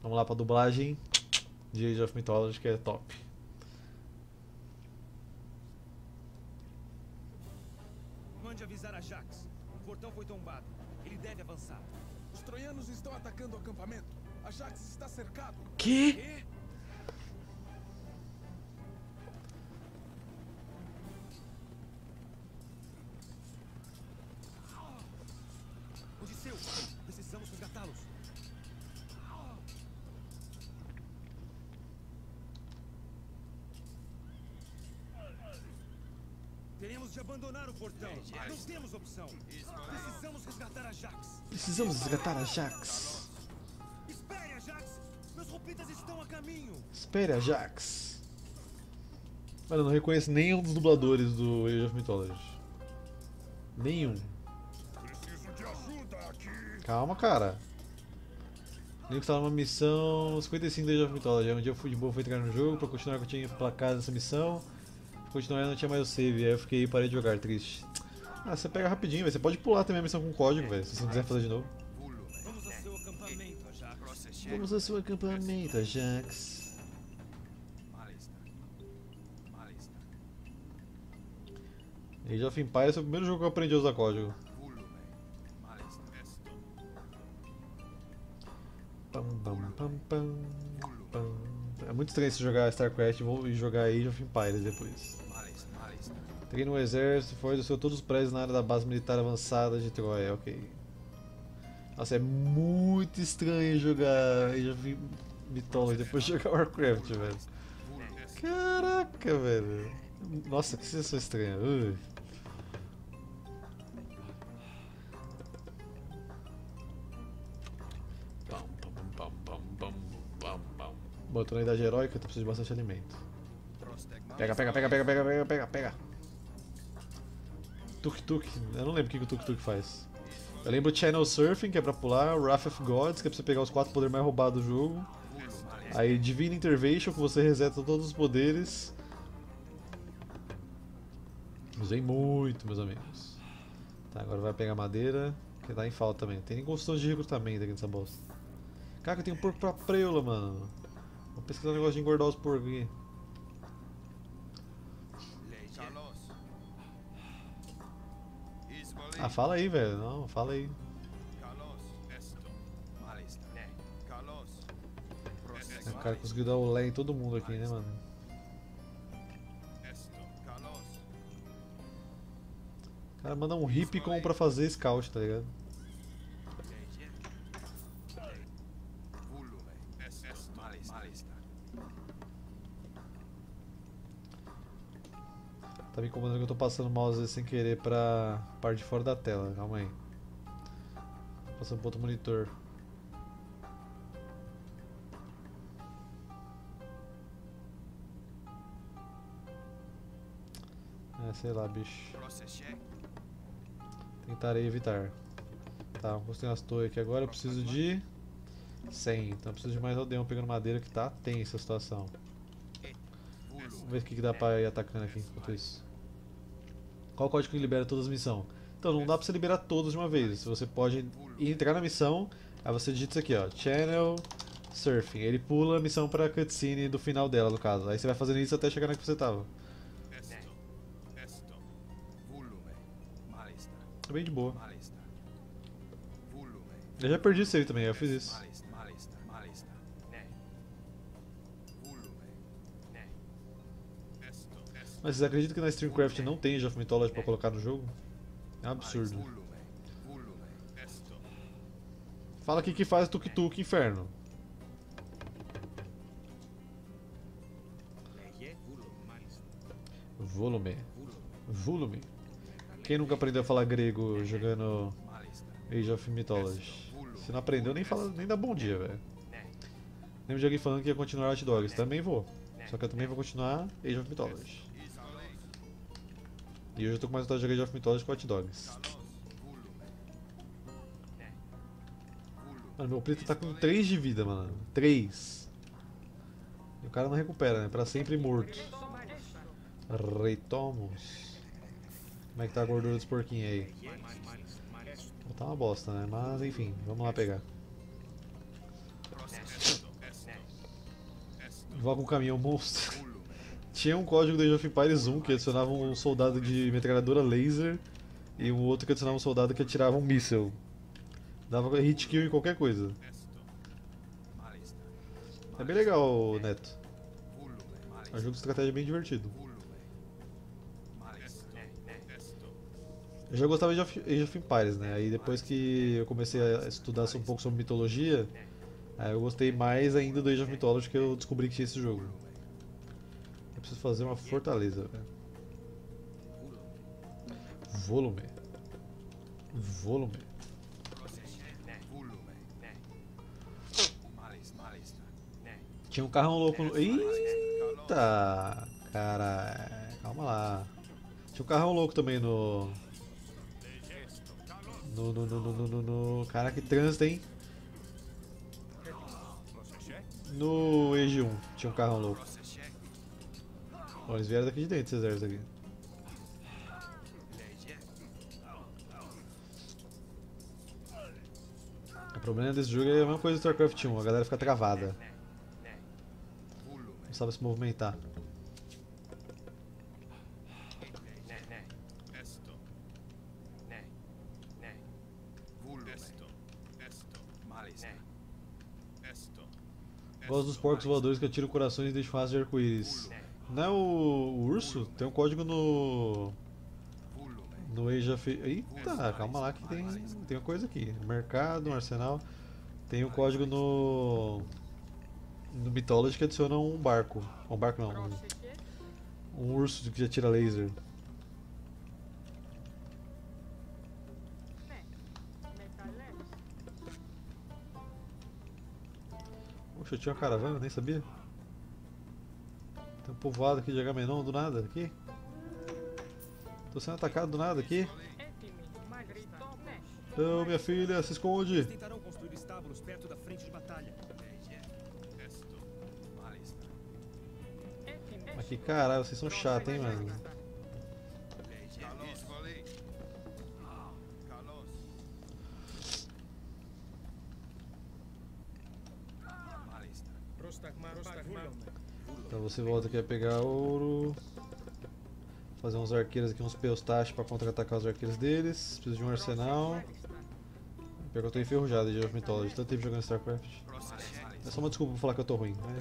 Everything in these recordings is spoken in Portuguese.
Vamos lá pra dublagem de Age of Mythology, que é top. Mande avisar a Jax. O portão foi tombado. Ele deve avançar. Os troianos estão atacando o acampamento. A Jax está cercado. Que? Quê? Odisseu, precisamos resgatá-los. Teremos de abandonar o portão. Não temos opção. Precisamos resgatar a Jax. Precisamos resgatar a Jax. Espere, a Jax! Meus roupitas estão a caminho. Espere a Jax. Mano, eu não reconheço nenhum dos dubladores do Age of Mythology. Nenhum. Preciso de ajuda aqui. Calma, cara. Link estava numa missão 55 do Age of Mythology. Um dia eu fui de boa, fui entrar no jogo pra continuar que eu tinha placado essa missão. Continuar eu não tinha mais o save, aí eu fiquei e parei de jogar, triste. Ah, você pega rapidinho, velho. Você pode pular também a missão com código, velho, se você quiser fazer de novo. Vamos ao seu acampamento, Jax. Vamos ao seu acampamento, Jax. Age of Empires foi o primeiro jogo que eu aprendi a usar código. Pam, pam, pam, pam, pam. É muito estranho se jogar StarCraft e jogar Age of Empires depois. Treino no exército, fortaleceu todos os prédios na área da base militar avançada de Troia, ok. Nossa, é muito estranho jogar Age of Mythology depois de jogar Warcraft, velho. Caraca, velho. Nossa, que sensação estranha. Ui. Bom, eu tô na idade heróica, então preciso de bastante alimento. Pega, pega, pega, pega, pega, pega, pega, pega. Tuk-tuk, eu não lembro o que o tuk-tuk faz. Eu lembro Channel Surfing, que é pra pular, Wrath of Gods, que é pra você pegar os 4 poderes mais roubados do jogo. Aí Divine Intervention, que você reseta todos os poderes. Usei muito, meus amigos. Tá, agora vai pegar madeira, que tá em falta também. Tem nem construção de recrutamento aqui nessa bosta. Caraca, eu tenho um porco pra preula, mano. Vou pesquisar um negócio de engordar os porcos aqui. Ah, fala aí, velho. Não, fala aí. O cara conseguiu dar o lé em todo mundo aqui, né, mano? O cara manda um Hippicon pra fazer scout, tá ligado? Tá me incomodando que eu tô passando o mouse sem querer pra parte de fora da tela, calma aí. Passando pro outro monitor. É, sei lá, bicho. Tentarei evitar. Tá, vou construir umas torres aqui agora, eu preciso de 100, então eu preciso de mais aldeão pegando madeira que tá tensa a situação. Vamos ver o que dá pra ir atacando aqui enquanto isso. Qual o código que libera todas as missões? Então não dá pra você liberar todas de uma vez. Você pode entrar na missão, aí você digita isso aqui, ó, Channel Surfing. Ele pula a missão pra cutscene do final dela, no caso. Aí você vai fazendo isso até chegar na que você tava. É bem de boa. Eu já perdi o save também, eu fiz isso. Mas vocês acreditam que na StreamCraft não tem Age of Mythology pra colocar no jogo? É um absurdo. Fala aqui que faz tuk-tuk, inferno. Volume. Volume. Quem nunca aprendeu a falar grego jogando Age of Mythology? Se não aprendeu, nem dá bom dia, velho. Lembro de alguém falando que ia continuar Hot Dogs. Também vou. Só que eu também vou continuar Age of Mythology. E hoje eu tô com mais vontade de jogar Age of Mythology com Hot Dogs. Mano, meu preto tá com 3 de vida, mano. 3. E o cara não recupera, né? Pra sempre morto. Retomos. Como é que tá a gordura dos porquinhos aí? Tá uma bosta, né? Mas enfim, vamos lá pegar. Voar com um caminhão monstro. Tinha um código do Age of Empires 1 que adicionava um soldado de metralhadora laser e um outro que adicionava um soldado que atirava um míssil. Dava hit kill em qualquer coisa. É bem legal, Neto. É um jogo de estratégia bem divertido. Eu já gostava de Age of Empires, né? Aí depois que eu comecei a estudar um pouco sobre mitologia, aí eu gostei mais ainda do Age of Mythology que eu descobri que tinha esse jogo. Eu preciso fazer uma fortaleza, velho. Volume. Volume. Tinha um carrão louco no... Eita! Cara, calma lá. Tinha um carrão louco também no... Cara, que trânsito, hein? No Age 1 tinha um carrão louco. Ó, eles vieram daqui de dentro, esses exércitos aqui. O problema desse jogo é a mesma coisa do StarCraft 1, a galera fica travada. Não sabe se movimentar. Voz dos porcos voadores que atiram corações e deixam rastros de arco-íris. Não é o urso? Tem um código no Age of... Eita, calma lá que tem uma coisa aqui. Mercado, um arsenal. Tem um código no Mythology que adiciona um barco. Um barco não, um urso que atira laser. Poxa, eu tinha uma caravana, nem sabia. Tem um povoado aqui de Agamenon do nada, aqui. Tô sendo atacado do nada aqui. Não, minha filha, se esconde. Eles tentarão construir estábulos perto da frente de batalha. Mas que caralho, vocês são chatos, hein, mano. Então você volta aqui a pegar ouro. Fazer uns arqueiros aqui, uns Peostache pra contra-atacar os arqueiros deles. Preciso de um arsenal. Pior que eu tô enferrujado de Age of Mythology, tanto tempo jogando StarCraft. É só uma desculpa pra falar que eu tô ruim, né?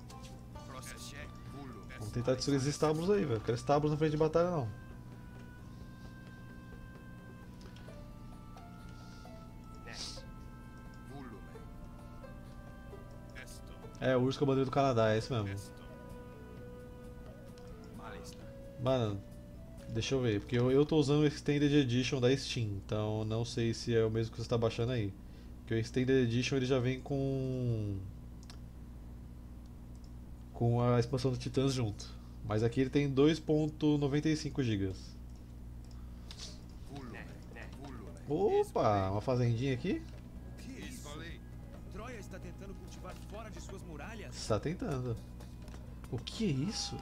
Vamos tentar destruir esses estábulos aí, velho. Não quero estábulos na frente de batalha não. É, o urso com a bandeira do Canadá, é esse mesmo. Mano, deixa eu ver, porque eu tô usando o Extended Edition da Steam, então não sei se é o mesmo que você tá baixando aí. Porque o Extended Edition ele já vem com a expansão do Titãs junto. Mas aqui ele tem 2.95 GB. Opa, uma fazendinha aqui? Que isso? Troia está tentando cultivar fora de suas muralhas? Está tentando. O que é isso?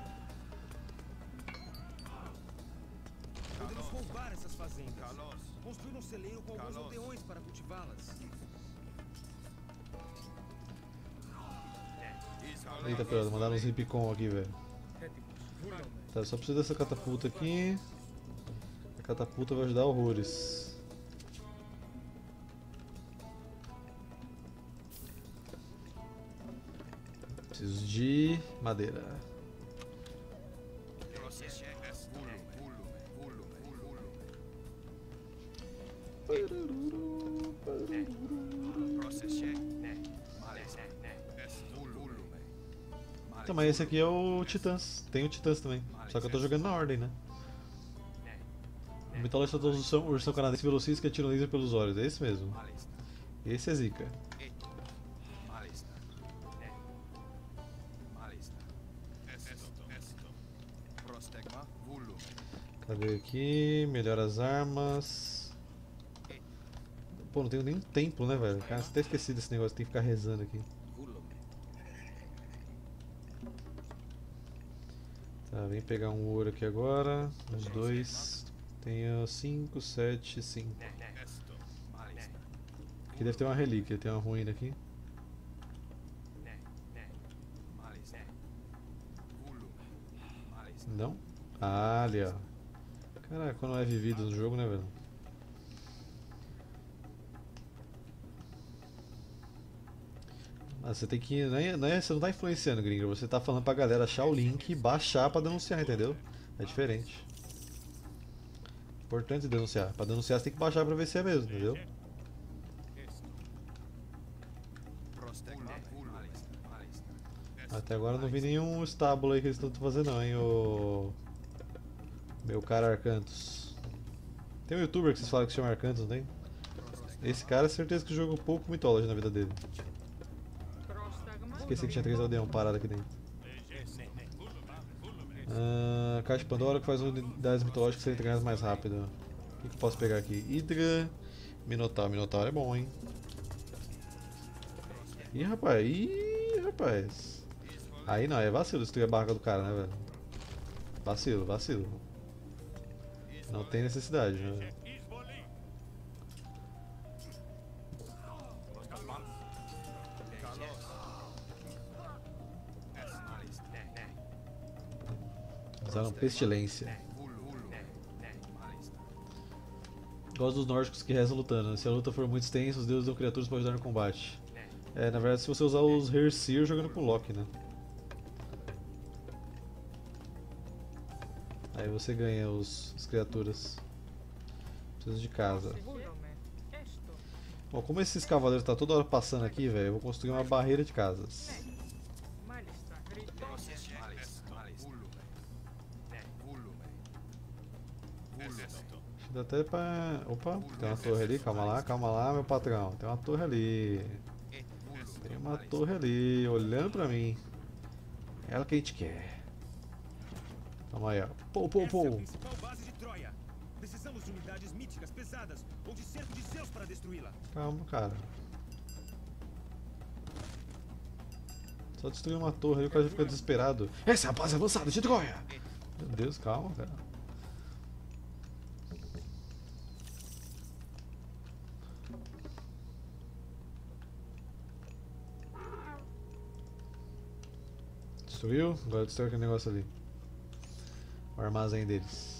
Podemos roubar essas fazendas. Construir um celeiro com alguns aldeões para cultivá-las. Eita, pera, mandaram uns Ripcon aqui, velho. Tá, eu só preciso dessa catapulta aqui. A catapulta vai ajudar horrores. Preciso de madeira. Então, mas esse aqui é o Titãs. Tem o Titãs também. Só que eu tô jogando na ordem, né? O Mythology está usando o ursão canadense velocista que atira laser pelos olhos. É esse mesmo. Esse é zica. Cadê aqui? Melhora as armas. Pô, não tenho nenhum templo, né, velho? Cara, você até esqueci desse negócio, tem que ficar rezando aqui. Tá, vem pegar um ouro aqui agora. Uns dois. Tenho 5, 7, 5. Aqui deve ter uma relíquia, tem uma ruína aqui. Não? Ah, ali, ó. Caraca, quando é vivido no jogo, né, velho? Mas você tem que. Você não tá influenciando, gringo. Você tá falando pra galera achar o link e baixar pra denunciar, entendeu? É diferente. Importante denunciar. Pra denunciar você tem que baixar pra ver se é mesmo, entendeu? Até agora eu não vi nenhum estábulo aí que eles estão fazendo não, hein, o meu cara Arcantos. Tem um youtuber que vocês falam que se chama Arcantos, não tem? Esse cara, certeza que jogou pouco Mythology na vida dele. Esqueci que tinha 3 aldeão parado aqui dentro. Caixa de Pandora que faz unidades mitológicas serem treinadas mais rápido. O que eu posso pegar aqui? Hydra, Minotauro. Minotauro é bom, hein? Ih, rapaz. Ih, rapaz. Aí não, é vacilo destruir a barraca do cara, né, velho? Vacilo, vacilo. Não tem necessidade, né? Usaram pestilência. Gosto dos nórdicos que rezam lutando. Se a luta for muito extensa, os deuses dão criaturas para ajudar no combate. É, na verdade, se você usar os Herseer jogando com Loki, né? Aí você ganha as criaturas. Preciso de casa. Bom, como esses cavaleiros tá toda hora passando aqui, velho, eu vou construir uma barreira de casas. Acho que dá até pra... Opa, tem uma torre ali, calma lá, meu patrão. Tem uma torre ali. Tem uma torre ali, olhando pra mim. É ela que a gente quer. Calma aí, ó. Pou, pou, pou. Essa é a principal base de Troia. Precisamos de unidades míticas pesadas ou de cerco de Zeus para destruí-la. Calma, cara. Só destruir uma torre aí o cara já fica desesperado. Essa é a base avançada de Troia! Meu Deus, calma, cara. Destruiu? Agora destrói aquele negócio ali. O armazém deles.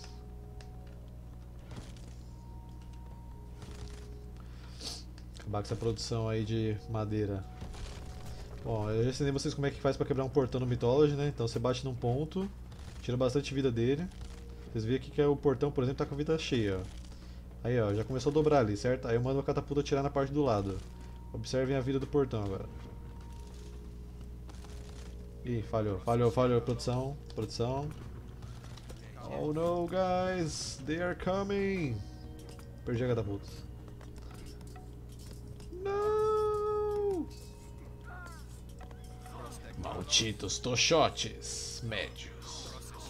Acabar com essa produção aí de madeira. Bom, eu já ensinei vocês como é que faz pra quebrar um portão no Mythology, né? Então você bate num ponto, tira bastante vida dele. Vocês veem aqui que o portão, por exemplo, tá com a vida cheia, ó. Aí, ó, já começou a dobrar ali, certo? Aí eu mando a catapulta atirar na parte do lado. Observem a vida do portão agora. Ih, falhou, produção, produção. Oh no, guys, they are coming. Perdi a catapulta. Não! Malditos tochotes médios.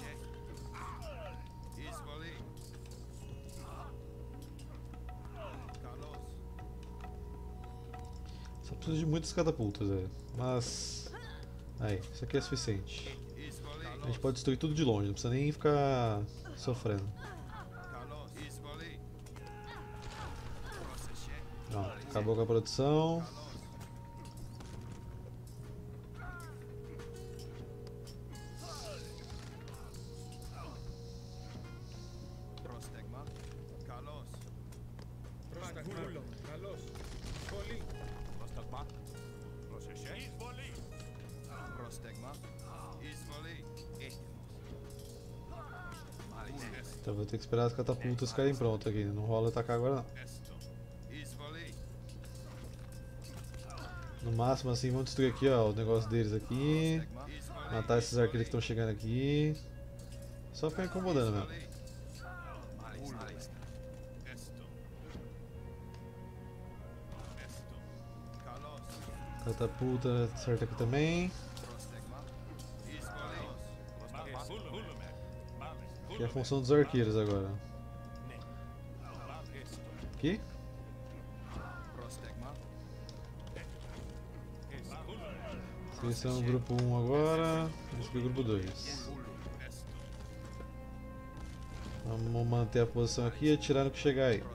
Só preciso de muitas catapultas, velho. Mas... Aí, isso aqui é suficiente. A gente pode destruir tudo de longe, não precisa nem ficar sofrendo. Ó, acabou com a produção. Então vou ter que esperar as catapultas ficarem prontas aqui, não rola atacar agora não. No máximo assim, vamos destruir aqui, ó, o negócio deles aqui. Matar esses arqueiros que estão chegando aqui. Só ficar incomodando mesmo. Catapulta certa aqui também. Que é a função dos arqueiros agora. Aqui? Vocês são o grupo 1 agora. Esse aqui é o grupo 2. Vamos manter a posição aqui e atirar no que chegar aí.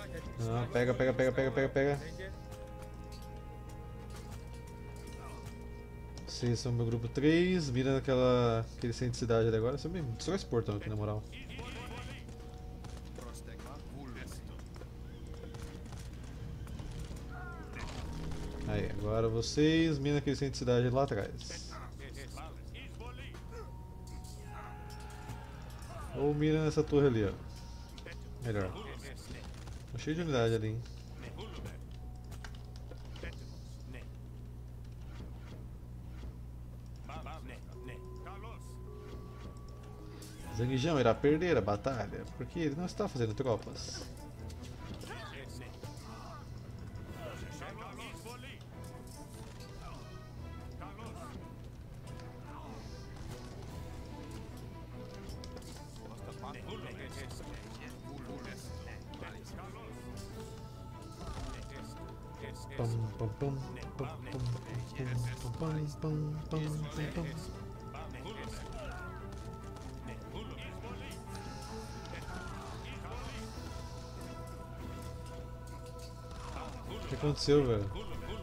Pega. Vocês são meu grupo 3, mira aquele centro de cidade ali agora. Você me destrói esse portão aqui, na moral. Aí, agora vocês miram aquele centro de cidade lá atrás. Ou mira nessa torre ali, ó. Melhor. Tá cheio de unidade ali, hein. Zhang Jiang irá perder a batalha, porque ele não está fazendo tropas. Pam, pam, pam, pam, pam, pam, pam, pam, pam, pam. O que aconteceu, velho?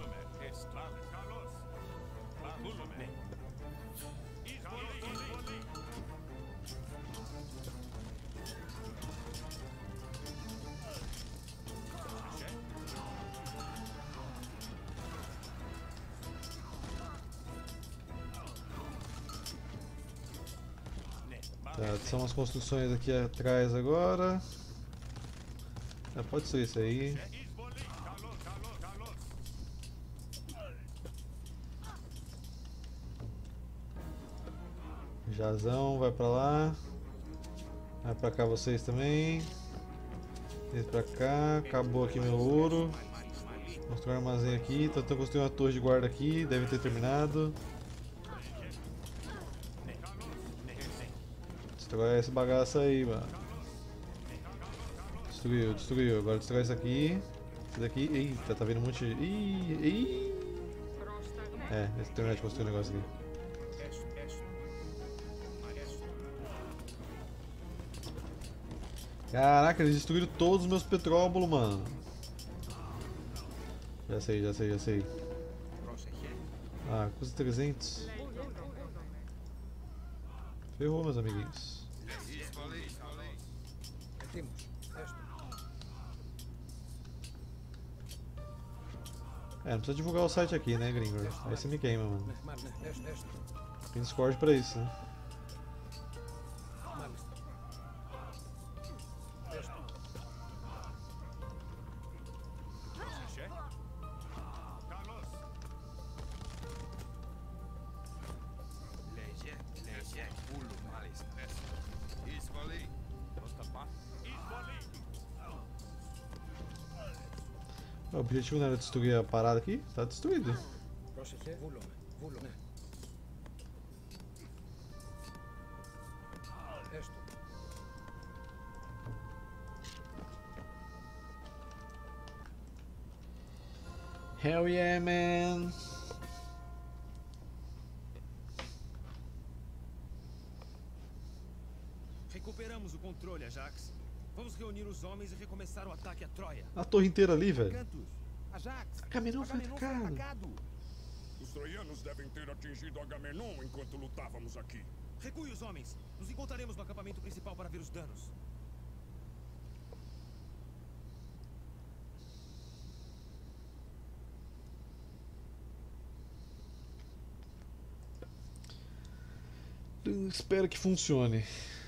Tá, são as construções aqui atrás agora. Pode ser isso aí. Jazão, vai pra lá. Vai pra cá vocês também. Esse pra cá. Acabou aqui meu ouro. Construir um armazém aqui. Então estou construindo uma torre de guarda aqui. Deve ter terminado. Destrói essa bagaça aí, mano. Destruiu, destruiu. Agora destrói isso aqui. Isso daqui. Eita, tá vindo um monte de. Ih. Deixa eu terminar de construir um negócio aqui. Caraca, eles destruíram todos os meus petróbulos, mano. Já sei, já sei, já sei. Ah, custa 300. Ferrou, meus amiguinhos. Não precisa divulgar o site aqui, né, gringo? Aí você me queima, mano. Tem Discord pra isso, né? O objetivo não era destruir a parada aqui? Tá destruído. Hell yeah, man! Recuperamos o controle, Ajax. Vamos reunir os homens e recomeçar o ataque a Troia. A torre inteira ali, velho. Ajax, Agamenon foi atacado. Os troianos devem ter atingido Agamenon enquanto lutávamos aqui. Recue os homens. Nos encontraremos no acampamento principal para ver os danos. Espero que funcione.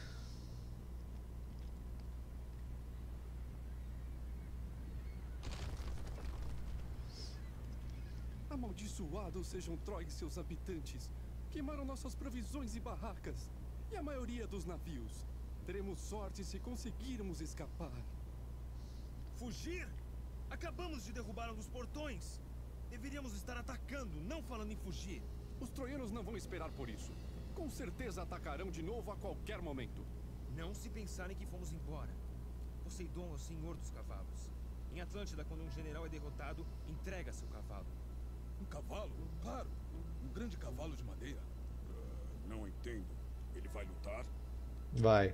Amaldiçoados sejam Troy e seus habitantes. Queimaram nossas provisões e barracas. E a maioria dos navios. Teremos sorte se conseguirmos escapar. Fugir? Acabamos de derrubar um dos portões. Deveríamos estar atacando, não falando em fugir. Os troianos não vão esperar por isso. Com certeza atacarão de novo a qualquer momento. Não se pensarem que fomos embora. Poseidon é o senhor dos cavalos. Em Atlântida, quando um general é derrotado, entrega seu cavalo. Um cavalo? Claro. Um grande cavalo de madeira. Não entendo. Ele vai lutar? Vai.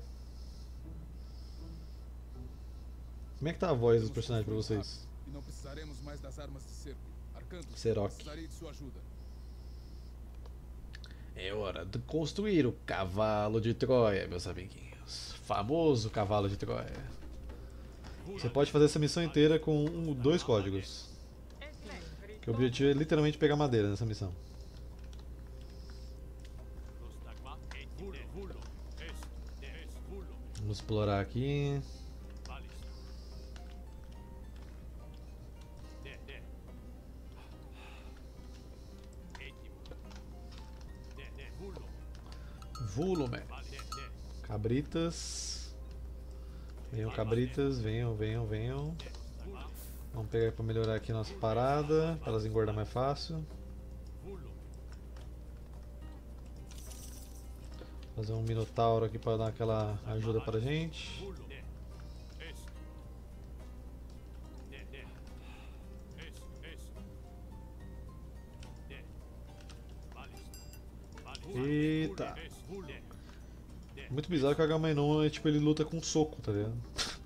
Como é que tá a voz dos personagens pra vocês? E não precisaremos mais das armas de cerco. Arcanto, Serok. precisarei de sua ajuda. É hora de construir o cavalo de Troia, meus amiguinhos. Famoso cavalo de Troia. Você pode fazer essa missão inteira com dois códigos. Que o objetivo é literalmente pegar madeira nessa missão. Vamos explorar aqui. Volume. Cabritas. Venham, cabritas. Venham, venham, venham. Vamos pegar para melhorar aqui a nossa parada. Para elas engordar mais fácil. Fazer um minotauro aqui para dar aquela ajuda pra gente. Eita! Muito bizarro que o Agamenon é tipo, ele luta com soco, tá ligado?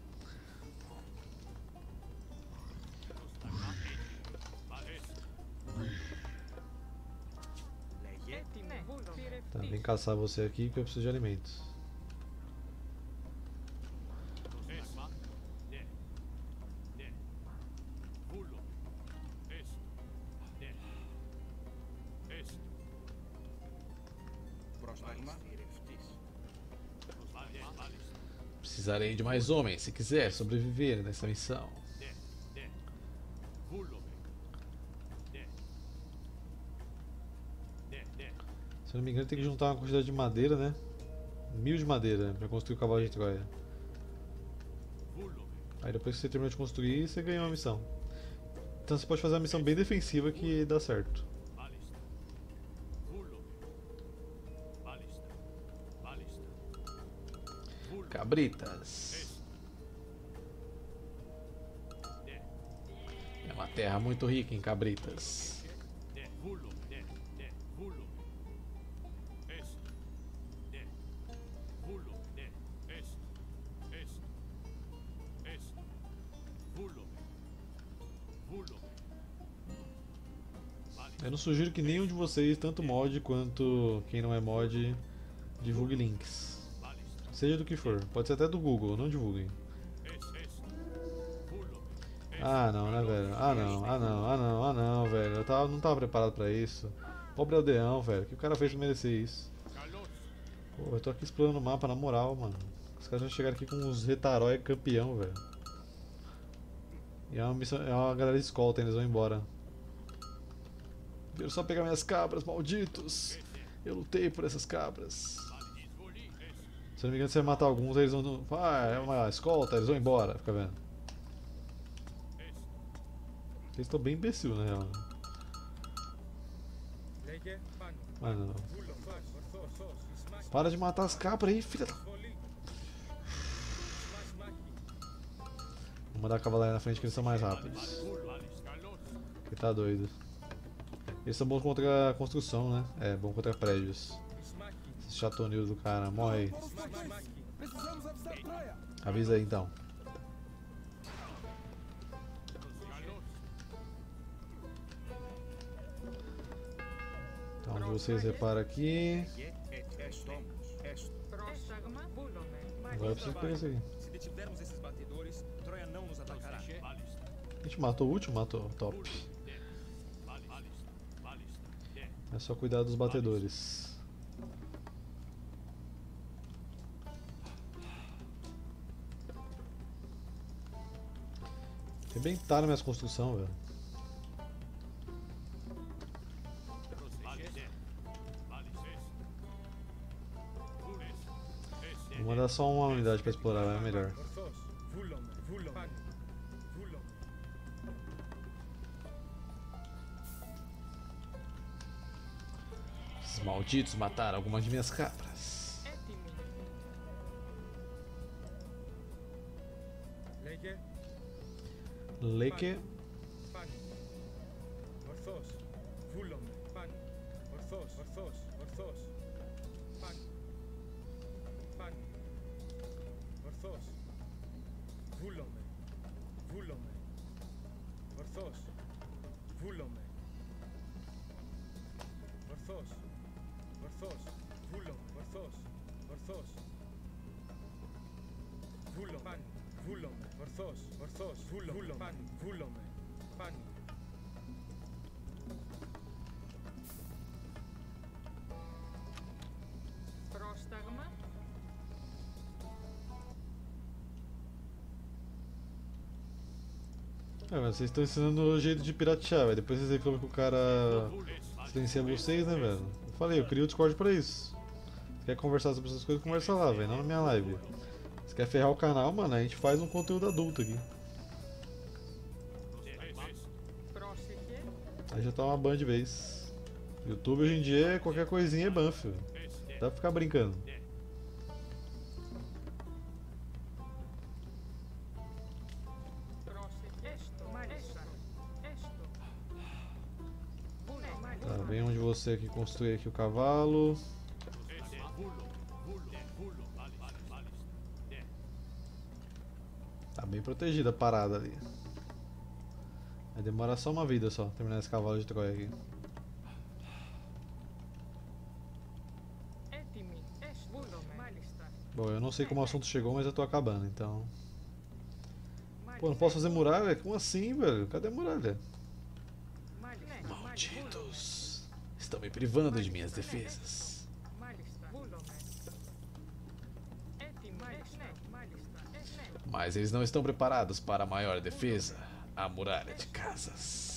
Tá, vem caçar você aqui que eu preciso de alimentos. Precisarei de mais homens se quiser sobreviver nessa missão. Se não me engano, tem que juntar uma quantidade de madeira, né? 1000 de madeira para construir o cavalo de Troia. Aí depois que você terminou de construir, você ganha uma missão. Então você pode fazer uma missão bem defensiva que dá certo. Cabritas. É uma terra muito rica em cabritas. Eu não sugiro que nenhum de vocês, tanto mod quanto quem não é mod, divulgue links. Seja do que for, pode ser até do Google, não divulguem. Ah não, né velho? Ah não, ah não, ah não, ah não, velho. Não tava preparado pra isso. Pobre aldeão, velho. O que o cara fez pra merecer isso? Pô, eu tô aqui explorando o mapa na moral, mano. Os caras já chegaram aqui com uns retarói campeão, velho. E é uma missão, é uma galera de escolta, eles vão embora. Vieram só pegar minhas cabras, malditos! Eu lutei por essas cabras. Se não me engano, se você matar alguns, eles vão. Ah, é uma escolta, eles vão embora, fica vendo. Eles estão bem imbecil, na real. Ah não. Para de matar as cabras aí, filha da. Vou mandar a cavalaria na frente que eles são mais rápidos. Que tá doido. Eles são bons contra a construção, né? É, bom contra prédios. Esse chatonil do cara, morre aí. Avisa aí então. Então, onde vocês reparam aqui. Agora eu preciso pegar isso aqui. Se detivermos esses batedores, Troia não nos atacará. A gente matou o último? Matou. Top. É só cuidar dos batedores. Arrebentaram minhas construções, velho. Vou mandar só uma unidade pra explorar, é melhor. Esses malditos mataram algumas de minhas cabras. Leke. Πρόσταγμα. Mas vocês estão ensinando o jeito de piratear, velho. Depois vocês reclamam que o cara silencia vocês, né, velho? Eu falei, eu criei o Discord pra isso. Se quer conversar sobre essas coisas, conversa lá, velho, não na minha live. Se quer ferrar o canal, mano, a gente faz um conteúdo adulto aqui. Aí já tá uma ban de vez. YouTube hoje em dia, qualquer coisinha é ban, filho. Dá pra ficar brincando. Tá, vem um de você aqui construir aqui o cavalo. Tá bem protegida a parada ali. Vai demorar só uma vida só, terminar esse cavalo de Troia aqui. Bom, eu não sei como o assunto chegou, mas eu tô acabando, então... Pô, não posso fazer muralha? Como assim, velho? Cadê a muralha? Malditos! Estão me privando de minhas defesas. Mas eles não estão preparados para a maior defesa, a muralha de casas.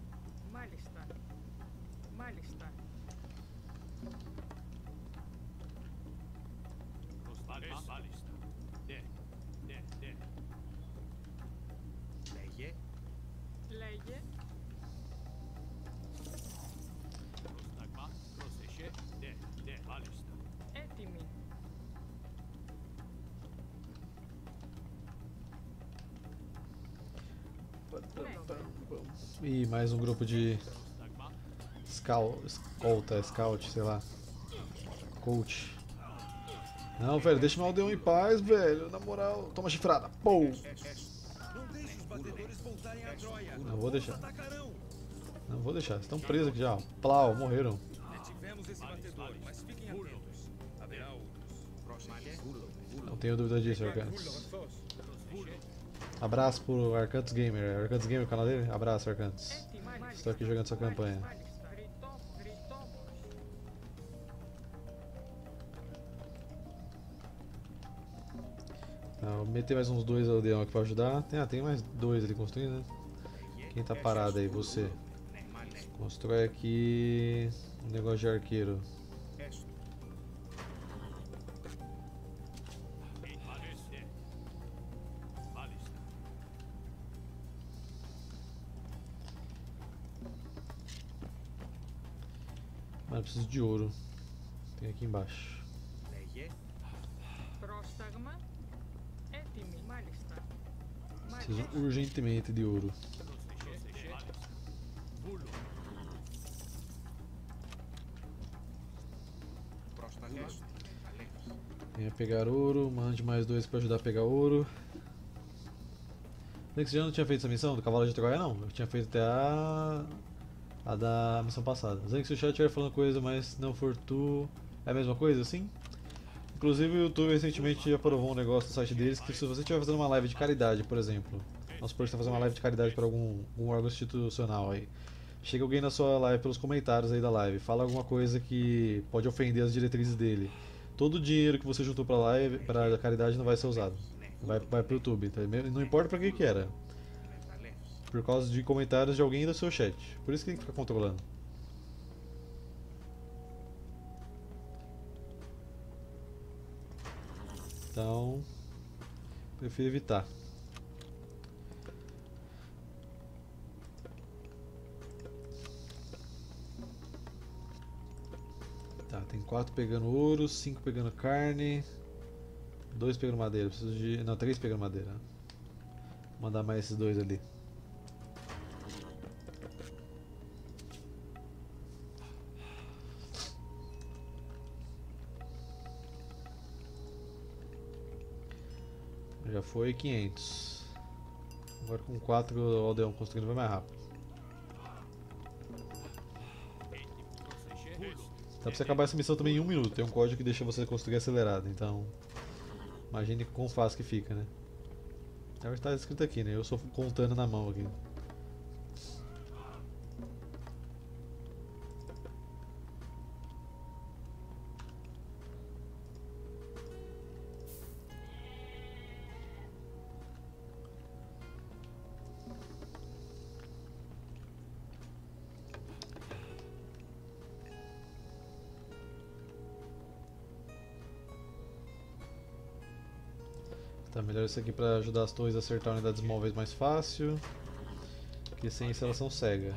E mais um grupo de scout, sei lá. Coach. Não, velho, deixa meu aldeão em paz, velho. Na moral, toma chifrada. Pou! Não deixe os batedores voltarem a Troia. Não vou deixar. Atacarão. Não vou deixar. Estão presos aqui já. Plau, morreram. Detivemos esse batedor, mas fiquem atentos. Haverá outros. Não tenho dúvida disso, Arcantus. Abraço pro Arcantus Gamer. Arcantus Gamer, o canal dele? Abraço, Arcantus. Estou aqui jogando sua campanha. Tá, vou meter mais uns dois aldeão aqui pra ajudar. Tem mais dois ali construindo, né? Quem tá parado aí? Você. Constrói aqui um negócio de arqueiro. Mano, eu preciso de ouro. Tem aqui embaixo. Preciso urgentemente de ouro. Venha pegar ouro, mande mais dois pra ajudar a pegar ouro. Você já não tinha feito essa missão do cavalo de Troia, não? Eu tinha feito até a da missão passada. Zank, se o chat estiver falando coisa, mas não for tu, é a mesma coisa, assim? Inclusive o YouTube recentemente aprovou um negócio no site deles que se você estiver fazendo uma live de caridade, por exemplo, vamos supor que você está fazendo uma live de caridade para algum órgão institucional aí, chega alguém na sua live pelos comentários aí da live, fala alguma coisa que pode ofender as diretrizes dele, todo o dinheiro que você juntou para a caridade não vai ser usado, vai para o YouTube, tá? Não importa para que era, por causa de comentários de alguém do seu chat, por isso que tem que ficar controlando. Então, prefiro evitar. Tá, tem 4 pegando ouro, 5 pegando carne, 2 pegando madeira. Preciso de. Não, 3 pegando madeira. Vou mandar mais esses 2 ali. Já foi 500. Agora com 4 o aldeão construindo vai mais rápido. Dá pra você acabar essa missão também em 1 minuto. Tem um código que deixa você construir acelerado, então imagine quão fácil que fica, né? Na verdade tá escrito aqui, né? Eu só contando na mão aqui. Tá, melhor isso aqui pra ajudar as torres a acertar unidades móveis mais fácil. Porque sem isso elas são cegas.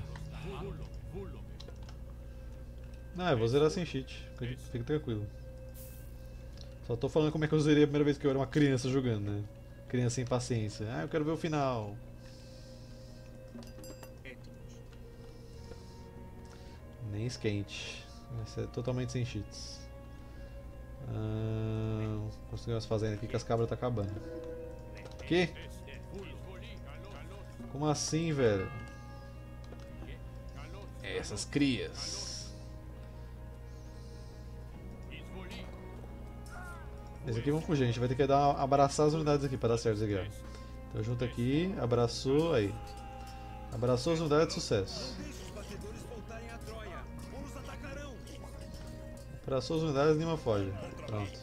Não, eu vou zerar sem cheat. Fica tranquilo. Só tô falando como é que eu zerei a primeira vez que eu era uma criança jogando, né? Criança sem paciência. Ah, eu quero ver o final. Nem esquente. Esse é totalmente sem cheats. Construir umas fazendas aqui que as cabras tá acabando. Que? Como assim, velho? Essas crias. Esse aqui vão fugir, a gente vai ter que abraçar as unidades aqui pra dar certo isso aqui, ó. Então junta aqui, abraçou, aí. Abraçou as unidades, sucesso. Abraçou as unidades, nenhuma foge. Pronto.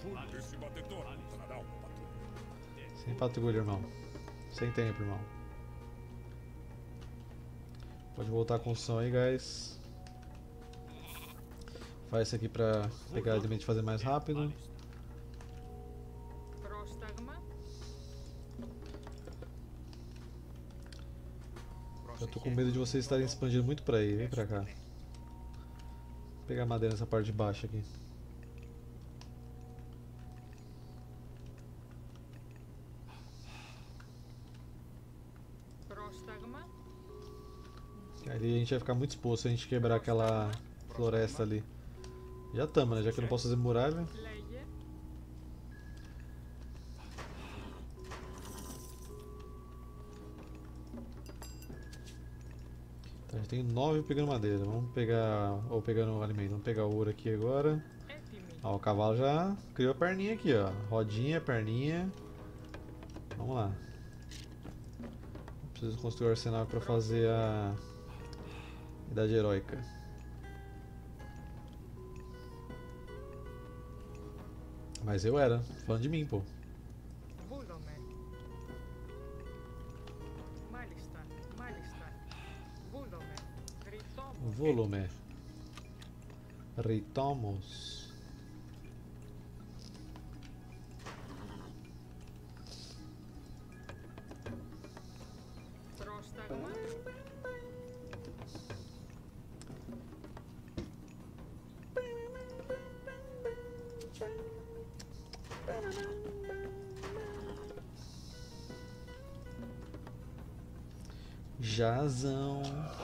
Sem patrulha, irmão. Sem tempo, irmão. Pode voltar a construção aí, guys. Faz isso aqui pra pegar alimento e fazer mais rápido. Eu tô com medo de vocês estarem expandindo muito pra aí. Vem pra cá. Vou pegar madeira nessa parte de baixo aqui. Ali a gente vai ficar muito exposto se a gente quebrar aquela floresta ali. Já estamos, né? Já que eu não posso fazer muralha. Então a gente tem 9 pegando madeira. Vamos pegar. Ou pegando alimento. Vamos pegar o ouro aqui agora. Ó, o cavalo já criou a perninha aqui, ó. Rodinha, perninha. Vamos lá. Preciso construir o arsenal para fazer a Idade Heróica. Mas eu era, falando de mim, pô. Volume. Retomos. Jazão.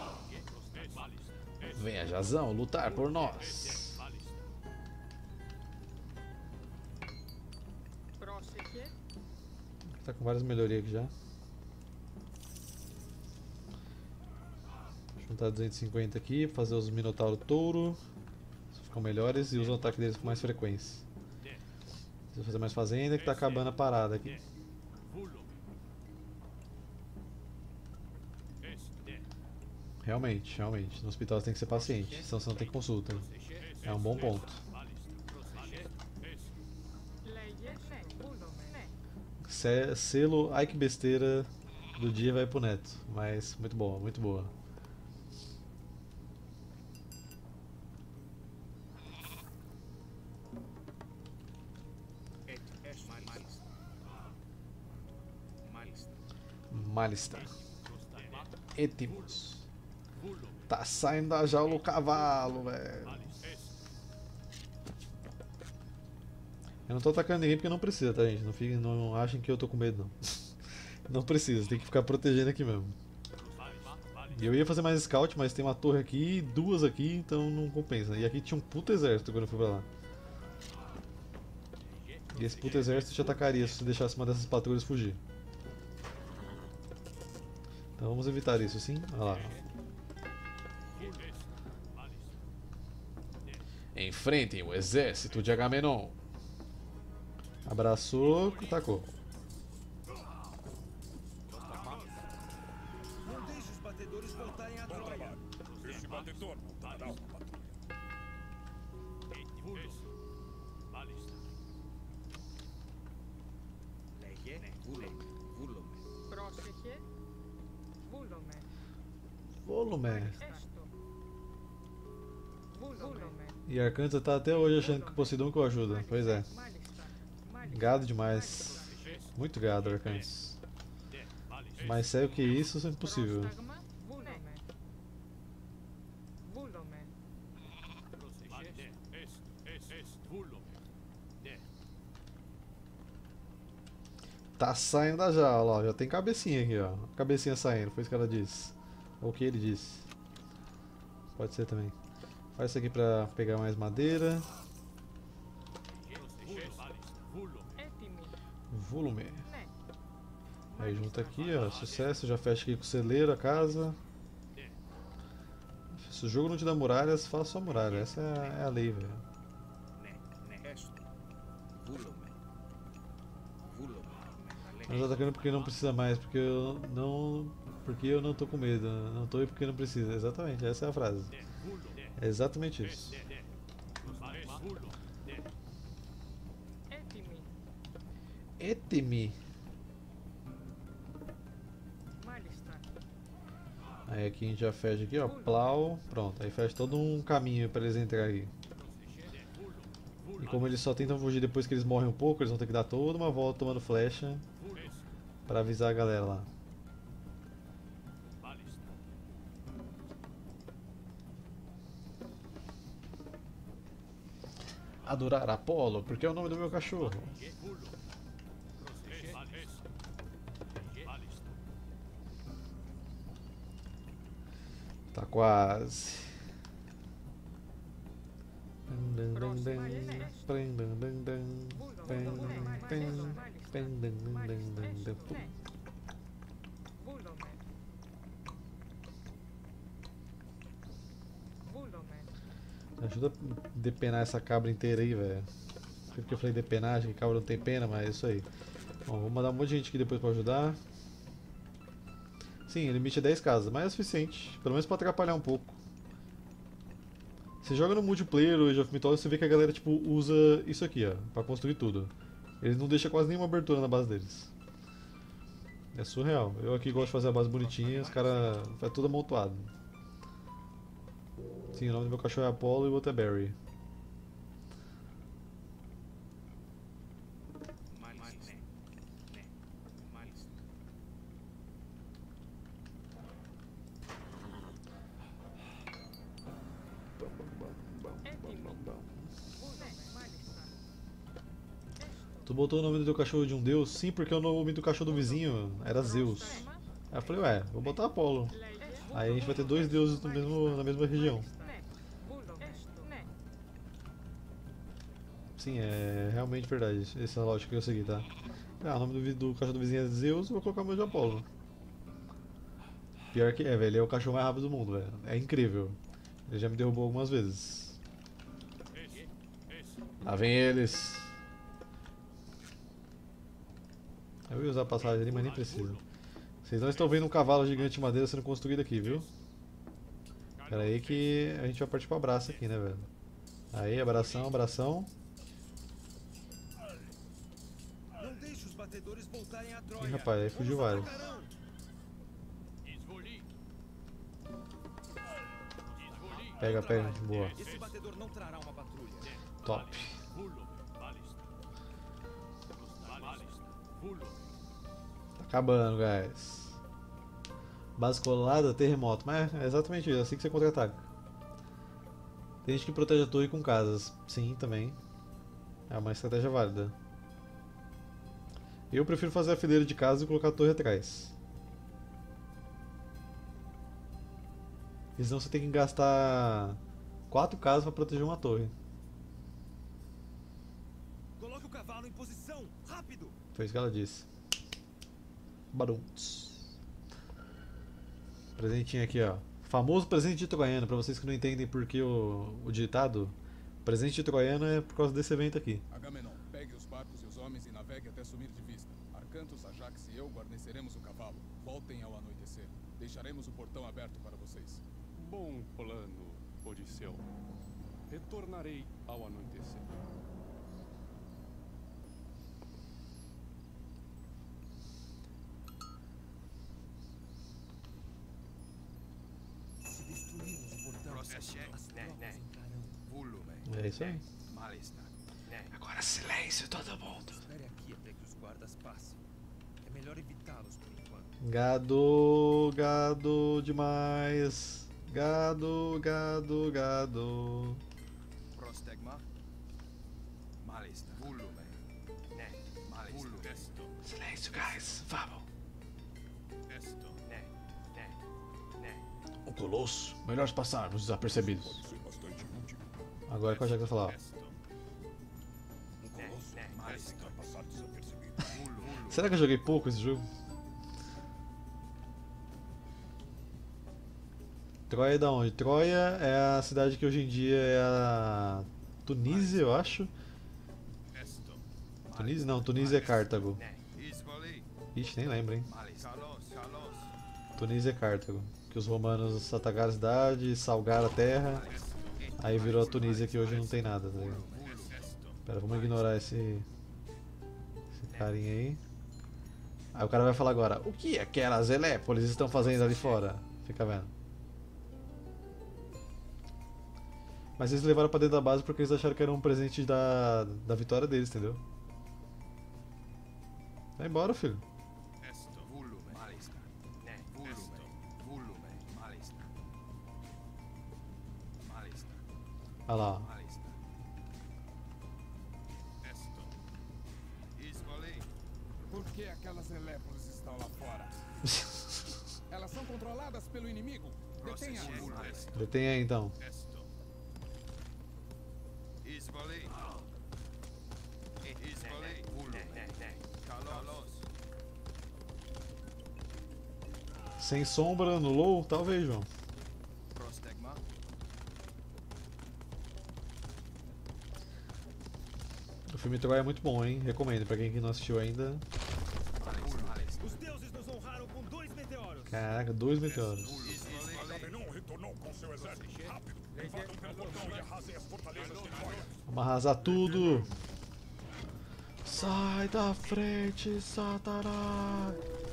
Venha, Jazão, lutar por nós. Tá com várias melhorias aqui já. Juntar 250 aqui, fazer os Minotauro Touro. Ficam melhores e usam o ataque deles com mais frequência. Preciso fazer mais fazenda que tá acabando a parada aqui. Realmente, realmente. No hospital você tem que ser paciente, senão você não tem consulta. Né? É um bom ponto. Selo, ai que besteira do dia vai pro Neto. Mas muito boa, muito boa. Malista. Etimos. Tá saindo da jaula o cavalo, velho. Eu não tô atacando ninguém porque não precisa, tá, gente? Não achem que eu tô com medo, não. Não precisa, tem que ficar protegendo aqui mesmo. Eu ia fazer mais scout, mas tem uma torre aqui e 2 aqui, então não compensa. E aqui tinha um puto exército quando eu fui pra lá. E esse puto exército te atacaria se você deixasse uma dessas patrulhas fugir. Então vamos evitar isso, sim? Olha lá. Enfrentem o exército de Agamenon. Abraçou, tacou. Não deixe os batedores voltarem à Troia. Esse batedor não dará uma patrulha. Volume. E Arcanta tá até hoje achando que o Poseidon que o ajuda. Pois é. Gado demais. Muito gado, Arcantes. Mais sério que isso é impossível. Tá saindo da jaula, ó. Já tem cabecinha aqui, ó. Cabecinha saindo, foi isso que ela disse. Ou o que ele disse. Pode ser também. Faz isso aqui pra pegar mais madeira. Volume. Aí junta aqui, ó. Sucesso, já fecha aqui com o celeiro, a casa. Se o jogo não te dá muralhas, faça só muralha. Essa é a lei, velho. Mas atacando porque não precisa mais, porque eu não tô com medo. Não tô porque não precisa. Exatamente, essa é a frase. É exatamente isso. Etimi. Aí aqui a gente já fecha aqui, ó, plau, pronto, aí fecha todo um caminho para eles entrarem aqui. E como eles só tentam fugir depois que eles morrem um pouco, eles vão ter que dar toda uma volta tomando flecha para avisar a galera lá. Adorar Apolo, porque é o nome do meu cachorro. Tá quase. Ajuda a depenar essa cabra inteira aí, velho. Porque eu falei depenar, acho que cabra não tem pena, mas é isso aí. Bom, vou mandar um monte de gente aqui depois pra ajudar. Sim, o limite é 10 casas, mas é o suficiente. Pelo menos pra atrapalhar um pouco. Você joga no multiplayer o Age of Mythology, você vê que a galera tipo, usa isso aqui, ó, pra construir tudo. Eles não deixam quase nenhuma abertura na base deles. É surreal. Eu aqui gosto de fazer a base bonitinha, os caras fazem tudo amontoado. Sim, o nome do meu cachorro é Apollo e o outro é Barry. Tu botou o nome do teu cachorro de um deus? Sim, porque o nome do cachorro do vizinho era Zeus. Aí eu falei, ué, vou botar Apolo. Aí a gente vai ter dois deuses na mesma região. Sim, é realmente verdade. Essa é a lógica que eu segui, tá? Ah, o nome do cachorro do vizinho é Zeus, eu vou colocar o meu de Apolo. Pior que é, velho, ele é o cachorro mais rápido do mundo, velho. É incrível. Ele já me derrubou algumas vezes. Lá vem eles. Eu ia usar a passagem ali, mas nem precisa. Vocês não estão vendo um cavalo gigante de madeira sendo construído aqui, viu? Pera aí que a gente vai partir pro abraço aqui, né, velho? Aí, abração, abração. Não deixe os batedores voltarem à Troia. Ih, rapaz, aí fugiu vários. Pega, pega, boa. Esse batedor não trará uma patrulha. Top. Tá acabando, guys. Base colada, terremoto. Mas é exatamente isso, assim que você contra-ataca. Tem gente que protege a torre com casas. Sim, também. É uma estratégia válida. Eu prefiro fazer a fileira de casas e colocar a torre atrás. E senão você tem que gastar 4 casas para proteger uma torre. Coloque o cavalo em posição, rápido! Foi isso que ela disse. Baruntos. Presentinho aqui, ó. Famoso presente de troiano. Pra vocês que não entendem porque o ditado, Presente de troiano é por causa desse evento aqui. Agamenon, pegue os barcos e os homens e navegue até sumir de vista. Arcantos, Ajax e eu guarneceremos o cavalo. Voltem ao anoitecer. Deixaremos o portão aberto para vocês. Bom plano, Odisseu. Retornarei ao anoitecer. Se destruirmos o portão, as tropas entrarão. É isso aí. Agora silêncio, todo mundo. Espere aqui até que os guardas passem. É melhor evitá-los por enquanto. Gado, gado demais. Gado, gado, gado. Prostegma. Malista. Volume. Ne. Malista. Esto. Silêncio, guys. Vamos. Esto. Ne. Ne. Ne. O Colosso. Melhor passarmos desapercebidos. Pode ser bastante útil. Agora qual é que vai falar? Malista. Passar desapercebido. Será que eu joguei pouco esse jogo? Troia é da onde? Troia é a cidade que hoje em dia é a Tunísia, eu acho. Tunísia? Não, Tunísia é Cartago. Ixi, nem lembro, hein? Tunísia é Cartago. Que os romanos atacaram a cidade, salgaram a terra. Aí virou a Tunísia que hoje não tem nada, tá ligado? Pera, vamos ignorar esse carinha aí. Aí o cara vai falar agora, o que aquelas Helépolis estão fazendo ali fora? Fica vendo. Mas eles levaram pra dentro da base porque eles acharam que era um presente da vitória deles, entendeu? Vai embora, filho. Olha lá. Por que aquelas Helépolis estão lá fora? Elas são controladas pelo inimigo. Detenha-as. Detém aí então. Sem sombra no low? Talvez, João. Prostegma. O filme Troia é muito bom, hein? Recomendo pra quem não assistiu ainda. Os deuses nos honraram com 2 meteoros. Caraca, 2 meteoros. Agamenon retornou com seu exército. Rápido. Invadam pelo portão e arrasem as fortalezas de Troia. Vamos arrasar tudo. Sai da frente, Satanás.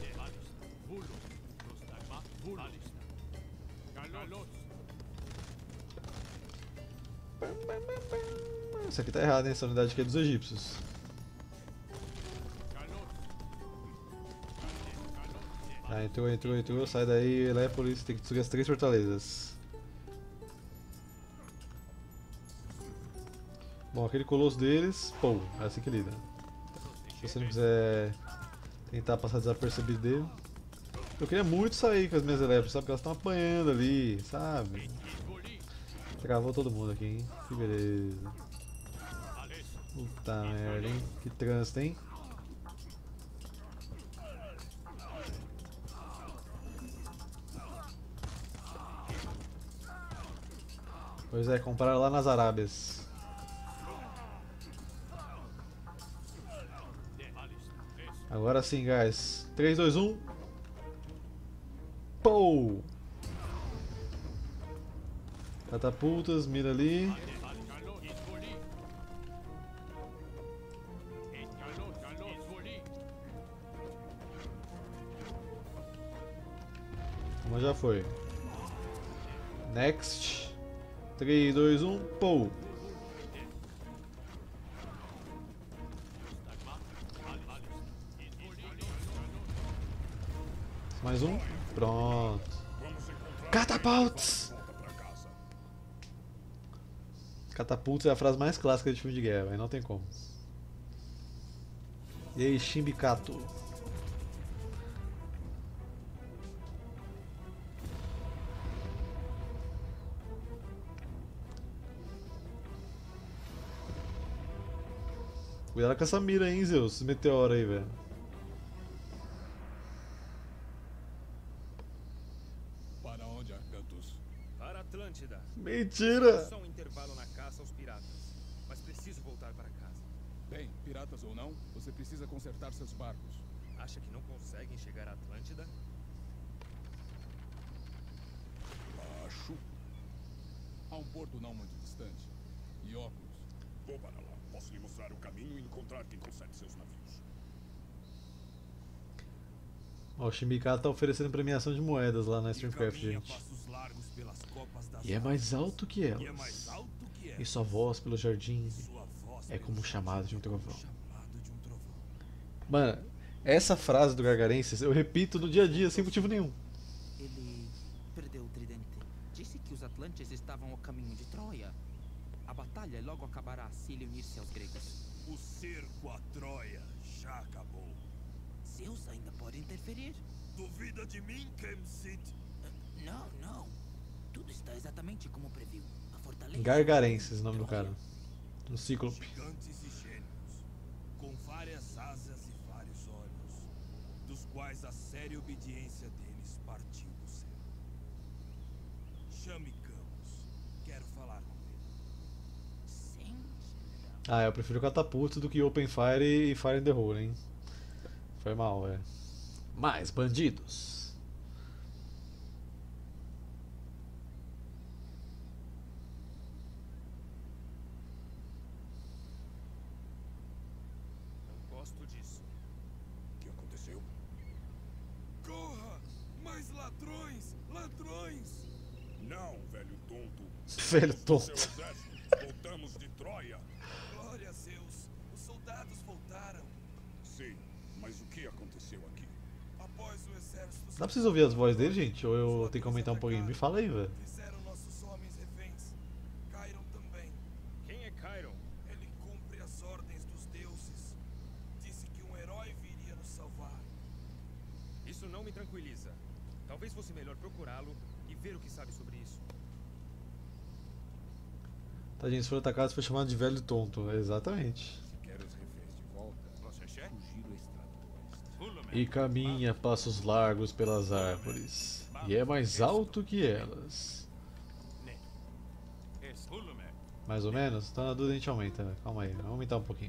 Isso aqui tá errado, hein? Essa unidade aqui é dos egípcios. Ah, entrou. Sai daí, Helépolis. Tem que destruir as 3 fortalezas. Bom, aquele colosso deles, pô, é assim que lida. Se você não quiser tentar passar desapercebido dele. Eu queria muito sair com as minhas Helépolis, sabe? Porque elas estão apanhando ali, sabe? Travou todo mundo aqui, hein? Que beleza. Puta merda, hein? Que trânsito, hein? Pois é, compraram lá nas Arábias. Agora sim, guys. 3, 2, 1. Pou! Catapultas, mira ali. Uma já foi. Next. 3, 2, 1. Pou! Mais um. Pronto. Catapults! Catapults é a frase mais clássica de filme de guerra, mas não tem como. E aí, Shimbikato? Cuidado com essa mira, hein, Zeus? Esse meteoro aí, velho. Para onde, Arcantos? Para Atlântida. Mentira! Só um intervalo na caça aos piratas. Mas preciso voltar para casa. Bem, piratas ou não, você precisa consertar seus barcos. Acha que não conseguem chegar a Atlântida? Acho. Há um porto não muito distante. E óculos. Vou para lá. Posso lhe mostrar o caminho e encontrar quem conserte seus navios. Ó, o Shimikata tá oferecendo premiação de moedas lá na Streamcraft, gente. E é mais alto que elas. E sua voz pelo jardim é como o chamado de um trovão. Mano, essa frase do Gargarenses eu repito no dia a dia sem motivo nenhum. Ele perdeu o tridente. Disse que os Atlantes estavam ao caminho de Troia. A batalha logo acabará se ele unir-se aos gregos. O cerco a Troia já acabou. Zeus ainda pode interferir. Duvida de mim, Kemsit? Não, não. Tudo está exatamente como previu. A fortaleza... Gargarenses, o nome do cara. Um cíclope. Gigantes e gênios, com várias asas e vários olhos, dos quais a séria obediência deles partiu do céu. Chame Camus. Quero falar com ele. Sim, general. Ah, eu prefiro Catapult do que Open Fire e Fire in the Hole, hein? Foi mal, velho. Mais bandidos. Não gosto disso. O que aconteceu? Corra! Mais ladrões! Ladrões! Não, velho tonto. Velho tonto. Seu exército. Voltamos de Troia. Glória a Zeus! Os soldados voltaram. Sim, mas o que aconteceu aqui? Após o exército... Dá pra vocês ouvir as vozes dele, gente? Ou eu tenho que aumentar um pouquinho? Me fala aí, velho. Fizeram nossos homens reféns. Caíram também. Quem é Chiron? Ele cumpre as ordens dos deuses. Disse que um herói viria nos salvar. Isso não me tranquiliza. Talvez fosse melhor procurá-lo e ver o que sabe sobre isso. Tá, gente, se for atacado, foi chamado de velho tonto. Exatamente. Quer os reféns de volta? Fugir o extrato oeste. E caminha passos largos pelas árvores. E é mais alto que elas. Mais ou menos? Tá na dúvida, a gente aumenta. Calma aí, vamos aumentar um pouquinho.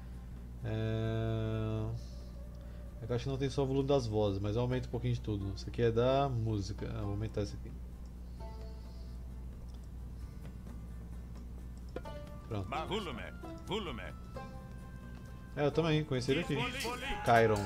É que eu acho que não tem só o volume das vozes, mas eu aumento um pouquinho de tudo. Isso aqui é da música. Eu vou aumentar isso aqui. Pronto. É, eu também, conheci ele aqui. Chiron.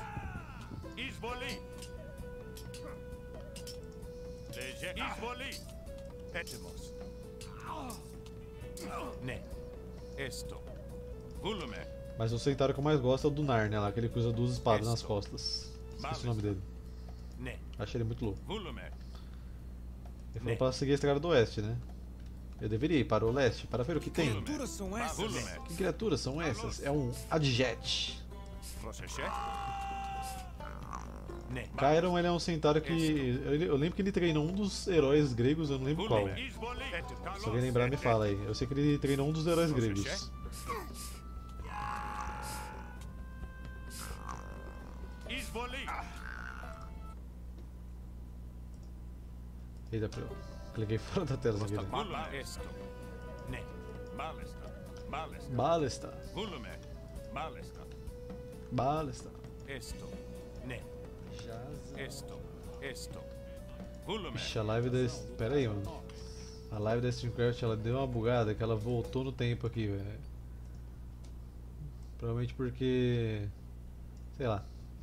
Mas o centauro que eu mais gosto é o do Narnia lá, que ele cruza duas espadas nas costas. Esqueci o nome dele. Achei ele muito louco. Ele falou pra seguir a estrada do oeste, né? Eu deveria ir para o leste para ver o que tem. Que criaturas são essas? Que criaturas são essas? É um Adjet. Chiron, ele é um centauro que... Eu lembro que ele treinou um dos heróis gregos, eu não lembro qual. Se alguém lembrar, me fala aí. Eu sei que ele treinou um dos heróis gregos. Eita, eu cliquei fora da tela sem querer. Balesta. Balesta. Ixi, a live da... Pera aí, mano. A live da Streamcraft, ela deu uma bugada que ela voltou no tempo aqui, velho. Provavelmente porque... Sei lá.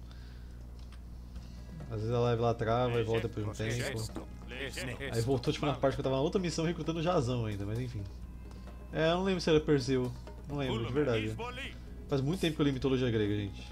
Às vezes a live lá trava e volta depois de um tempo. Aí voltou tipo na parte que eu tava na outra missão recrutando o Jazão ainda, mas enfim. É, eu não lembro se era Perseu. Não lembro, de verdade. Faz muito tempo que eu li mitologia grega, gente.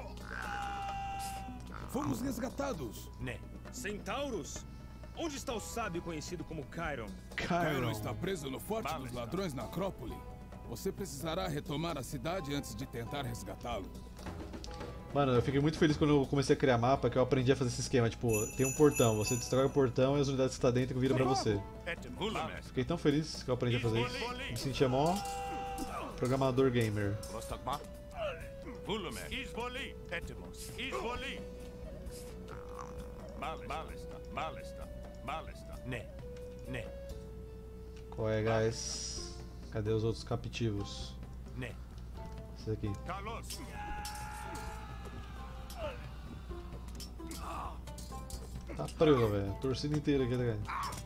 Fomos resgatados. Centauros? Onde está o sábio conhecido como Chiron? Chiron está preso no Forte dos Ladrões na Acrópole. Você precisará retomar a cidade antes de tentar resgatá-lo. Mano, eu fiquei muito feliz quando eu comecei a criar mapa, que eu aprendi a fazer esse esquema, tipo, tem um portão, você destrói o portão e as unidades que estão dentro viram pra você. Fiquei tão feliz que eu aprendi a fazer isso. Me sentia mó programador gamer. Qual é, guys? Cadê os outros captivos? Esse aqui. Tá preula, velho. Torcida inteira aqui, tá ligado?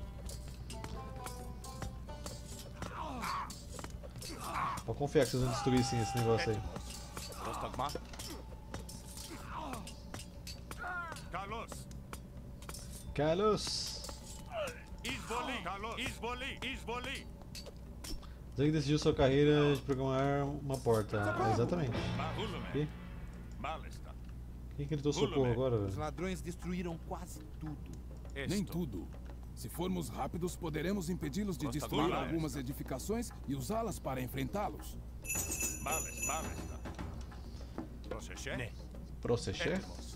Pode confiar que vocês vão destruir sim esse negócio aí. Carlos! Você que decidiu sua carreira de programar uma porta. Exatamente. Aqui. Quem gritou socorro agora, Os velho? ladrões destruíram quase tudo. Nem tudo. Se formos rápidos, poderemos impedi-los de destruir algumas edificações e usá-las para enfrentá-los. Processé?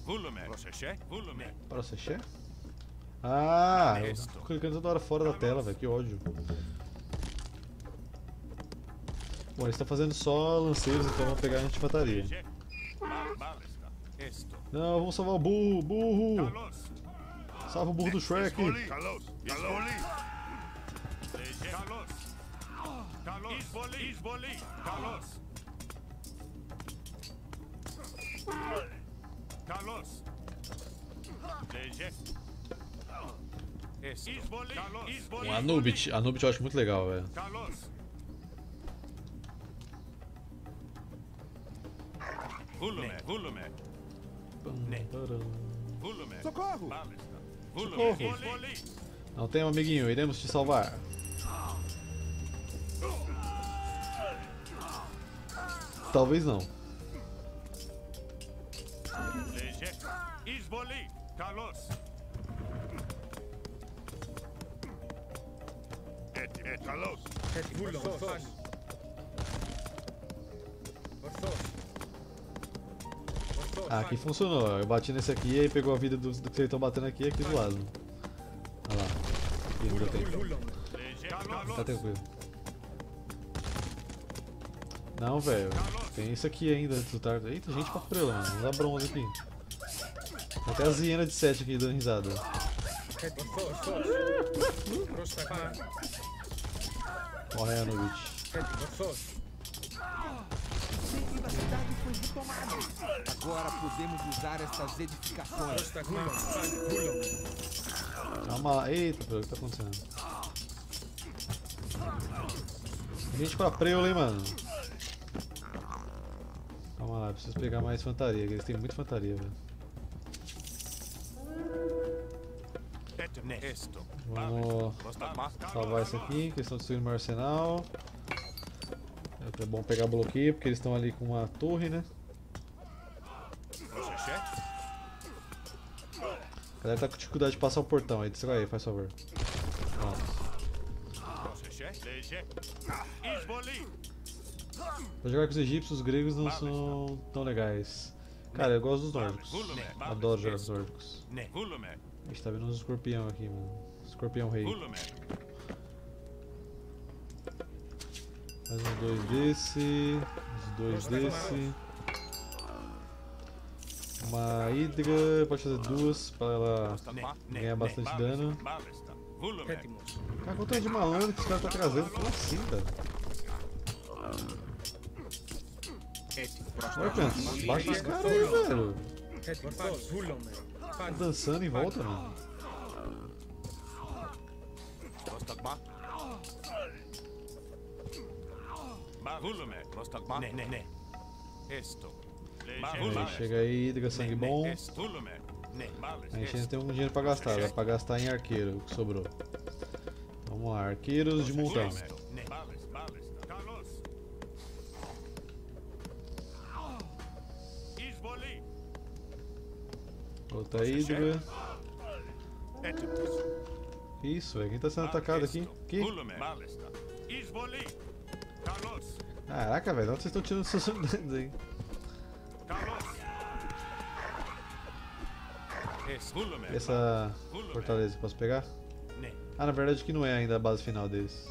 Processé? Ah, eu tô clicando toda hora fora da tela, velho. Que ódio. Bom, eles estão fazendo só lanceiros, então vamos pegar a anti-infantaria. Não, vamos salvar o burro! Burro! Salva o burro do Shrek! Um Anubit. Anubit eu acho muito legal, velho. Socorro! Socorro! Não tem um amiguinho, iremos te salvar. Talvez não. Ah, aqui funcionou. Eu bati nesse aqui e aí pegou a vida do que eles estão batendo aqui do lado. Olha lá. Aqui, não deu tempo. Tá tranquilo. Não, velho. Tem isso aqui ainda antes do tarde. Eita, gente pra frela, mano. Vamos dar bronze aqui. Tem até as hienas de 7 aqui dando risada. Morre, Anubit. O centro da cidade foi retomado. Agora podemos usar estas edificações. Calma lá. Eita, o que tá acontecendo? Gente pra preula, hein, mano. Calma lá, preciso pegar mais infantaria, eles têm muita infantaria, velho. Vamos salvar isso aqui, que eles estão destruindo meu arsenal. É bom pegar bloqueio, porque eles estão ali com uma torre, né? A galera tá com dificuldade de passar o portão aí, desce aí, faz favor. Pronto. Pra jogar com os egípcios, os gregos não são tão legais. Cara, eu gosto dos nórdicos. Adoro jogar com os nórdicos. A gente tá vendo uns escorpião aqui, mano. Escorpião rei. Mais uns dois desse. Uns dois desse. Uma hidra, pode fazer duas pra ela ganhar bastante dano. Cara, quanto de malandro que esse cara tá trazendo? Como assim, cara? Olha, Canto, baixa os caras aí, velho. Tá dançando em volta, mano. Aí, chega aí, Hidra, sangue bom. A gente ainda tem um dinheiro pra gastar, dá pra gastar em arqueiro, o que sobrou. Vamos lá, arqueiros de montão. Outra Hidra. Isso, velho, quem tá sendo atacado aqui? Aqui? Caraca, velho, onde vocês estão tirando seus unidades aí? Essa fortaleza, posso pegar? Ah, na verdade aqui não é ainda a base final deles.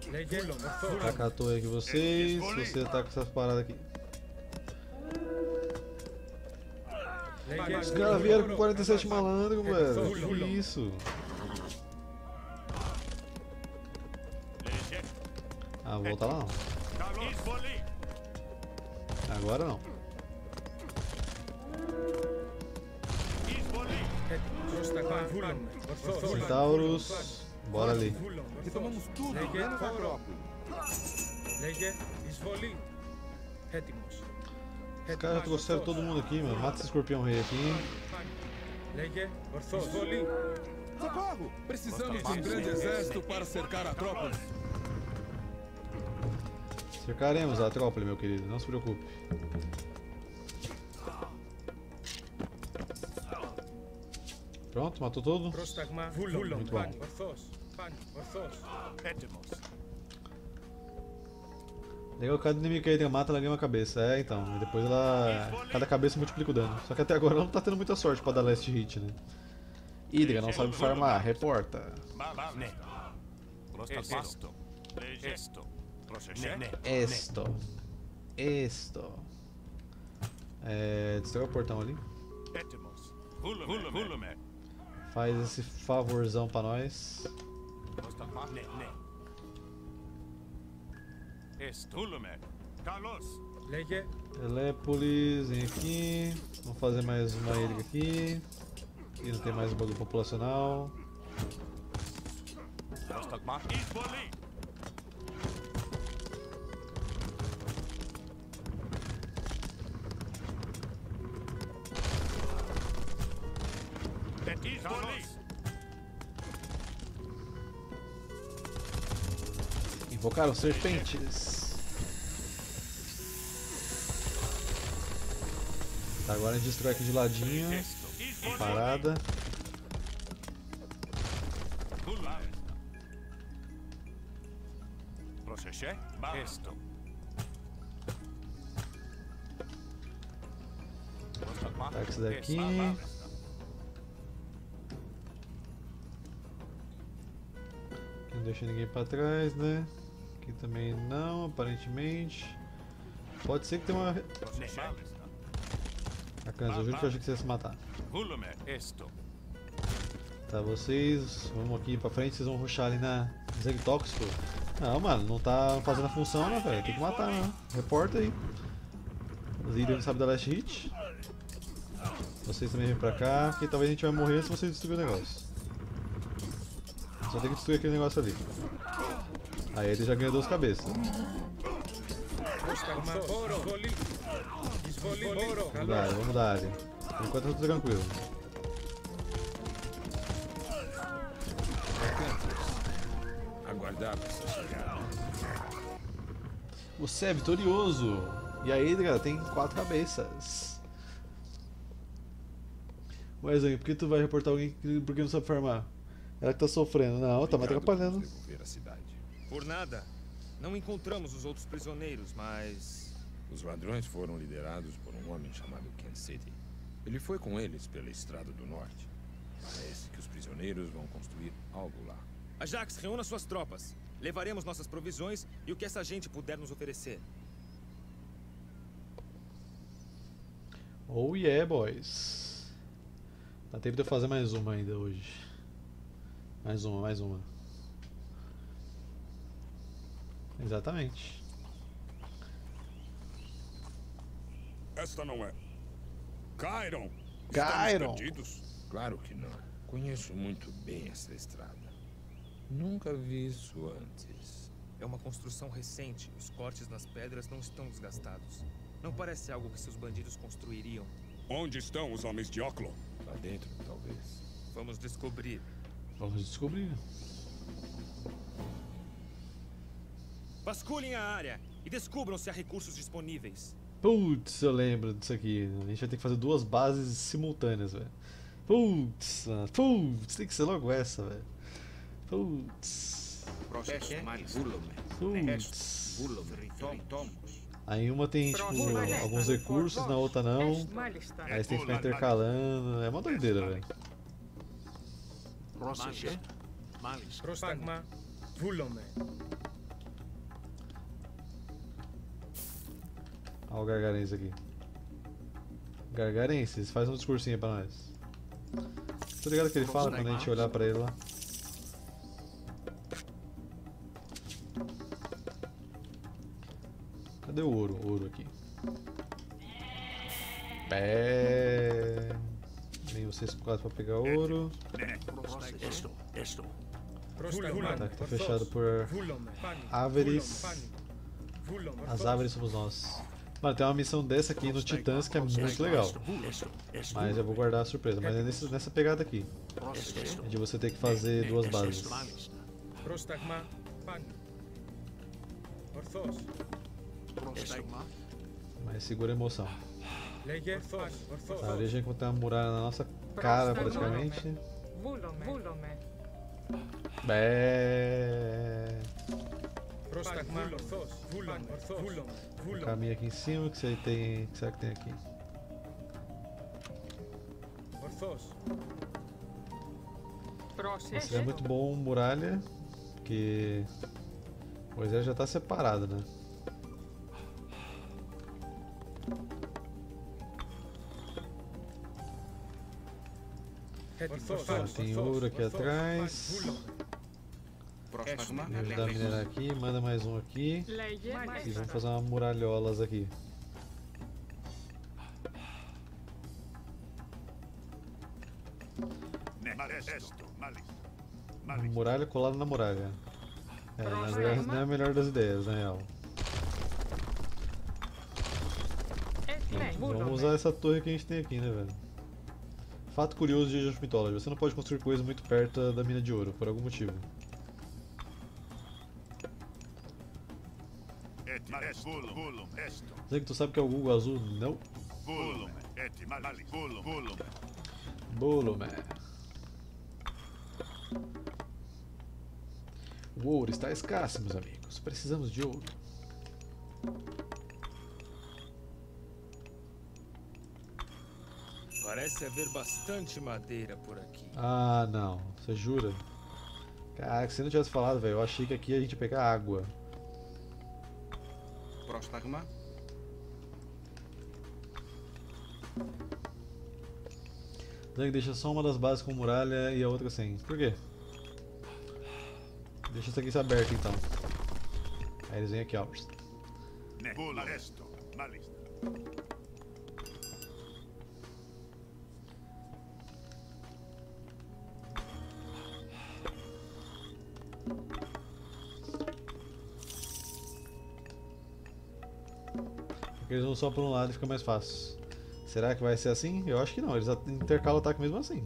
Taca a torre aqui vocês. Você tá com essas paradas aqui. Os caras vieram com 47 malandro, velho. Que isso? Ah, vou voltar lá não. Agora não. Centauros. Bora ali. Retomamos tudo, menos a Acrópole. Os caras trouxeram todo mundo aqui, mano. Mata esse escorpião rei aqui. Socorro! Precisamos de um grande exército para cercar a Acrópole. Cercaremos a Acrópole, meu querido. Não se preocupe. Pronto, matou todo? Muito bom. Legal, cada inimigo que aí mata, ela ganha uma cabeça. É, então. E depois ela... Cada cabeça multiplica o dano. Só que até agora ela não tá tendo muita sorte pra dar last hit, né? Hydra não sabe farmar. Reporta. Esto. Destrói o portão ali. Faz esse favorzão pra nós. Elépolis, vem aqui. Vamos fazer mais uma Hydra aqui. Aqui não tem mais um bagulho populacional. Invocaram serpentes. Tá, agora a gente destrói aqui de ladinho. Parada. Tá, esse daqui. Não deixa ninguém pra trás, né? Aqui também não, aparentemente. Pode ser que tenha uma... Acaso, eu juro que eu achei que você ia se matar. Tá, vocês vamos aqui pra frente, vocês vão rushar ali na Zeg Tóxico. Não, mano, não tá fazendo a função, né, velho? Tem que matar, né? Reporta aí. Os líderes não sabem da last hit. Vocês também vêm pra cá, porque talvez a gente vai morrer se vocês destruírem o negócio. Só tem que destruir aquele negócio ali. Aí ele já ganhou 2 cabeças. Vamos dar ali. Por enquanto tá tudo tranquilo. Aguardar essa chegada. Você é vitorioso! E a Hydra tem 4 cabeças. Ué, Zang, por que tu vai reportar alguém porque não sabe farmar? Ela que tá sofrendo. Não, tá me atrapalhando. Por nada. Não encontramos os outros prisioneiros, mas... Os ladrões foram liderados por um homem chamado Ken City. Ele foi com eles pela Estrada do Norte. Parece que os prisioneiros vão construir algo lá. Ajax, reúna suas tropas. Levaremos nossas provisões e o que essa gente puder nos oferecer. Oh yeah, boys. Dá tempo de eu fazer mais uma ainda hoje. Mais uma. Exatamente. Esta não é. Chiron! Chiron! Claro que não. Conheço muito bem essa estrada. Nunca vi isso antes. É uma construção recente. Os cortes nas pedras não estão desgastados. Não parece algo que seus bandidos construiriam. Onde estão os homens de Oclo? Lá dentro, talvez. Vamos descobrir. Vasculhem a área e descubram se há recursos disponíveis. Putz, eu lembro disso aqui. A gente vai ter que fazer 2 bases simultâneas, velho. Putz, tem que ser logo essa, velho. Putz. Aí uma tem, tipo, alguns recursos, na outra não. Aí você tem que ficar intercalando. É uma doideira, velho. Ó o Gargarense aqui. Gargarenses, faz um discursinho aí pra nós. Tô ligado que ele fala quando a gente olhar pra ele lá. Cadê o ouro? O ouro aqui. Vem vocês quatro pra pegar ouro. Tá, que tá fechado por Áveres. As árvores somos nós. Mano, tem uma missão dessa aqui no Titãs que é muito legal. Mas eu vou guardar a surpresa. Mas é nessa pegada aqui. De você ter que fazer duas bases. Mas segura a emoção. A origem que tem uma muralha na nossa cara praticamente. Um caminho aqui em cima, o que será que tem aqui? Seria muito bom muralha, porque o exército já está separado, né? Tem ouro aqui atrás. Me ajudar a minerar aqui, manda mais um aqui. E vamos fazer uma muralholas aqui. Muralha colada na muralha. Na verdade não é a melhor das ideias, na real. Vamos usar essa torre que a gente tem aqui, né, velho? Fato curioso de Age of Mythology: você não pode construir coisas muito perto da mina de ouro, por algum motivo. Sei que tu sabe que é o Google azul? Não. Volume. O ouro está escasso, meus amigos. Precisamos de ouro. Parece haver bastante madeira por aqui. Ah, não. Você jura? Caraca, se não tivesse falado, velho, eu achei que aqui a gente ia pegar água. Prostagma. Deixa só uma das bases com muralha e a outra sem. Por quê? Deixa isso aqui aberto então. Aí eles vêm aqui, ó. Porque eles vão só por um lado e fica mais fácil. Será que vai ser assim? Eu acho que não, eles intercalam o ataque mesmo assim.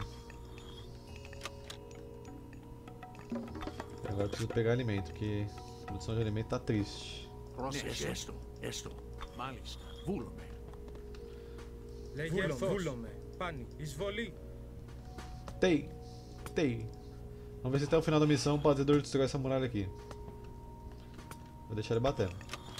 Agora eu preciso pegar alimento, porque a produção de alimento tá triste. Tei. Vamos ver se até o final da missão o batedor destrói essa muralha aqui. Vou deixar ele batendo.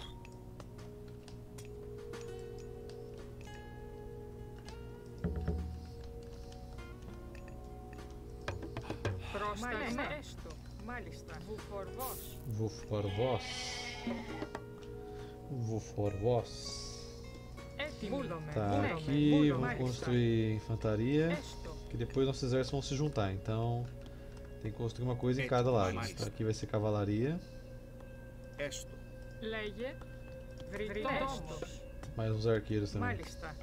Vou for vós. Tá, aqui vamos construir infantaria, que depois nossos exércitos vão se juntar, então tem que construir uma coisa em cada lado. Então, aqui vai ser cavalaria. Mais uns arqueiros também.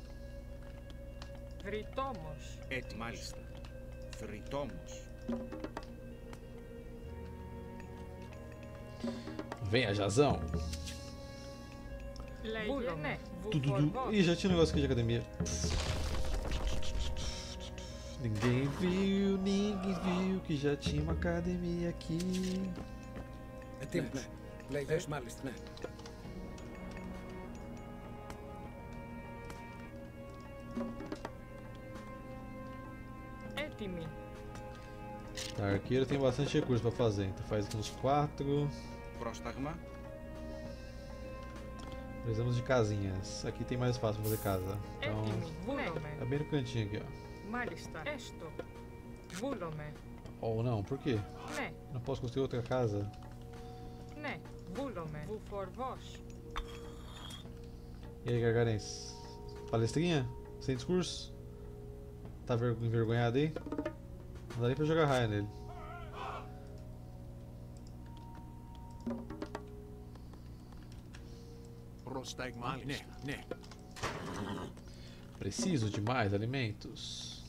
Venha, Jazão! Ih, já tinha um negócio aqui de academia. Ninguém viu que já tinha uma academia aqui. Tá, arqueiro tem bastante recurso pra fazer, então faz aqui uns 4. Precisamos de casinhas. Aqui tem mais espaço pra fazer casa. Então, tá bem no cantinho aqui, ó. Ou não, por quê? Não posso construir outra casa? E aí, Gargarense? Palestrinha? Sem discurso? Tá envergonhado aí? Não dá nem pra jogar raia nele. Preciso de mais alimentos.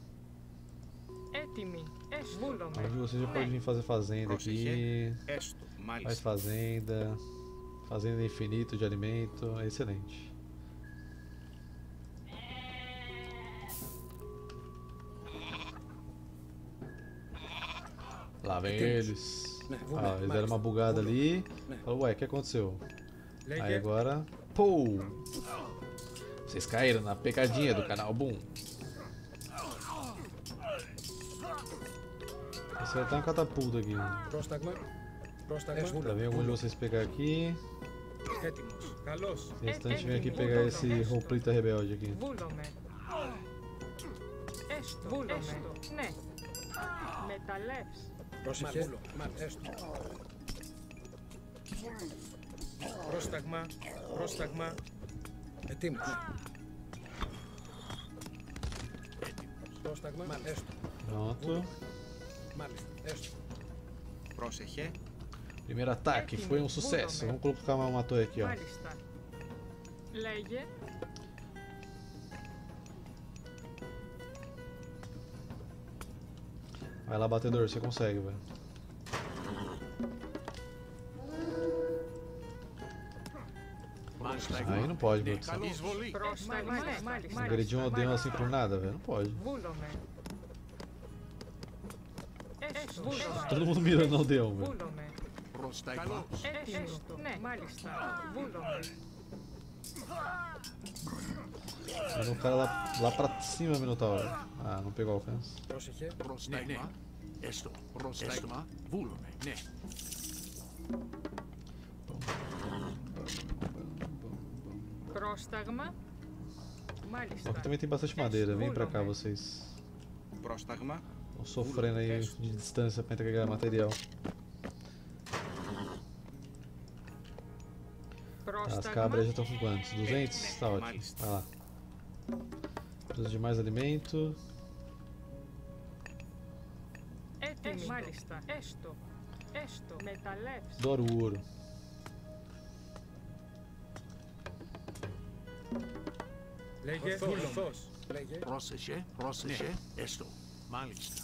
Onde você já pode vir fazer fazenda aqui. Faz fazenda. Fazenda infinita de alimento. É excelente. Lá vem eles. Ah, eles deram uma bugada ali. Falou, ué, o que aconteceu? Aí agora... Pô! Vocês caíram na pegadinha do canal Boom. Esse vai estar uma catapulta aqui. Já vem algum de vocês pegar aqui. O restante vem aqui pegar esse rouplita rebelde aqui. Πρόσταγμα. Ετοίμος. Πρόσταγμα. Έστω. Pronto. Μάλιστα. Έστω. Πρόσεχε. Primeiro ataque, foi um sucesso. Vamos colocar uma torre aqui, ó. Vai lá, batedor, você consegue, velho. Aí não pode, produção. Agredir um odeio assim por nada, velho. Não pode. Todo mundo mirando no odeão, velho. Mas o cara lá pra cima, Minotauro. Ah, não pegou alcance. Aqui também tem bastante madeira, vem pra cá vocês. Estão sofrendo aí de distância pra entregar material. As cabras já estão com quantos? 200? Tá ótimo. Vai lá. Preciso de mais alimento. Adoro o ouro. Πρόσεχε. Έστω. Μάλιστα.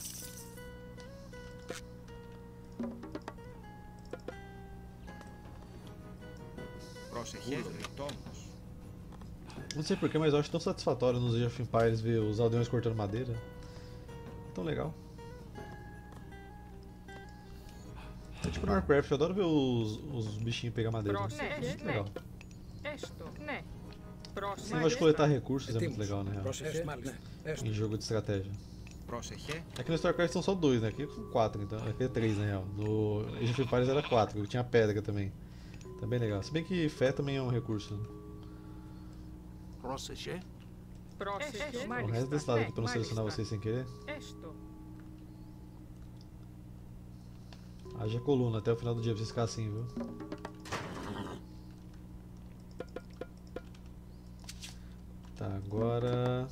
Πρόσεχε. Não sei porquê, mas eu acho tão satisfatório nos Age of Empires ver os aldeões cortando madeira. Tão legal. É tipo no Warcraft, eu adoro ver os bichinhos pegar madeira. É muito legal. Esse negócio de coletar recursos é muito legal, na real. Em jogo de estratégia. Aqui no StarCraft são só 2, né? Aqui são 4, então. Aqui é 3, na real. No Age of Empires era 4, tinha pedra também. Também legal. Se bem que fé também é um recurso. Né? O resto desse lado aqui pra não selecionar vocês sem querer. Haja coluna até o final do dia pra vocês ficarem assim, viu? Tá, agora...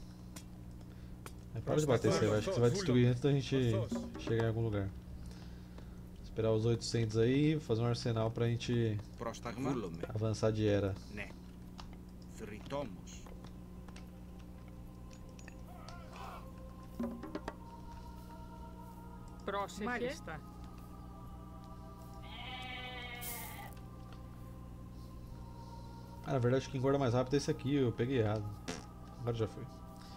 Para de bater, você acho que você vai destruir antes da gente chegar em algum lugar. Esperar os 800 aí, fazer um arsenal pra gente avançar de era. Ah, na verdade, quem engorda mais rápido é esse aqui, eu peguei errado. Agora já foi.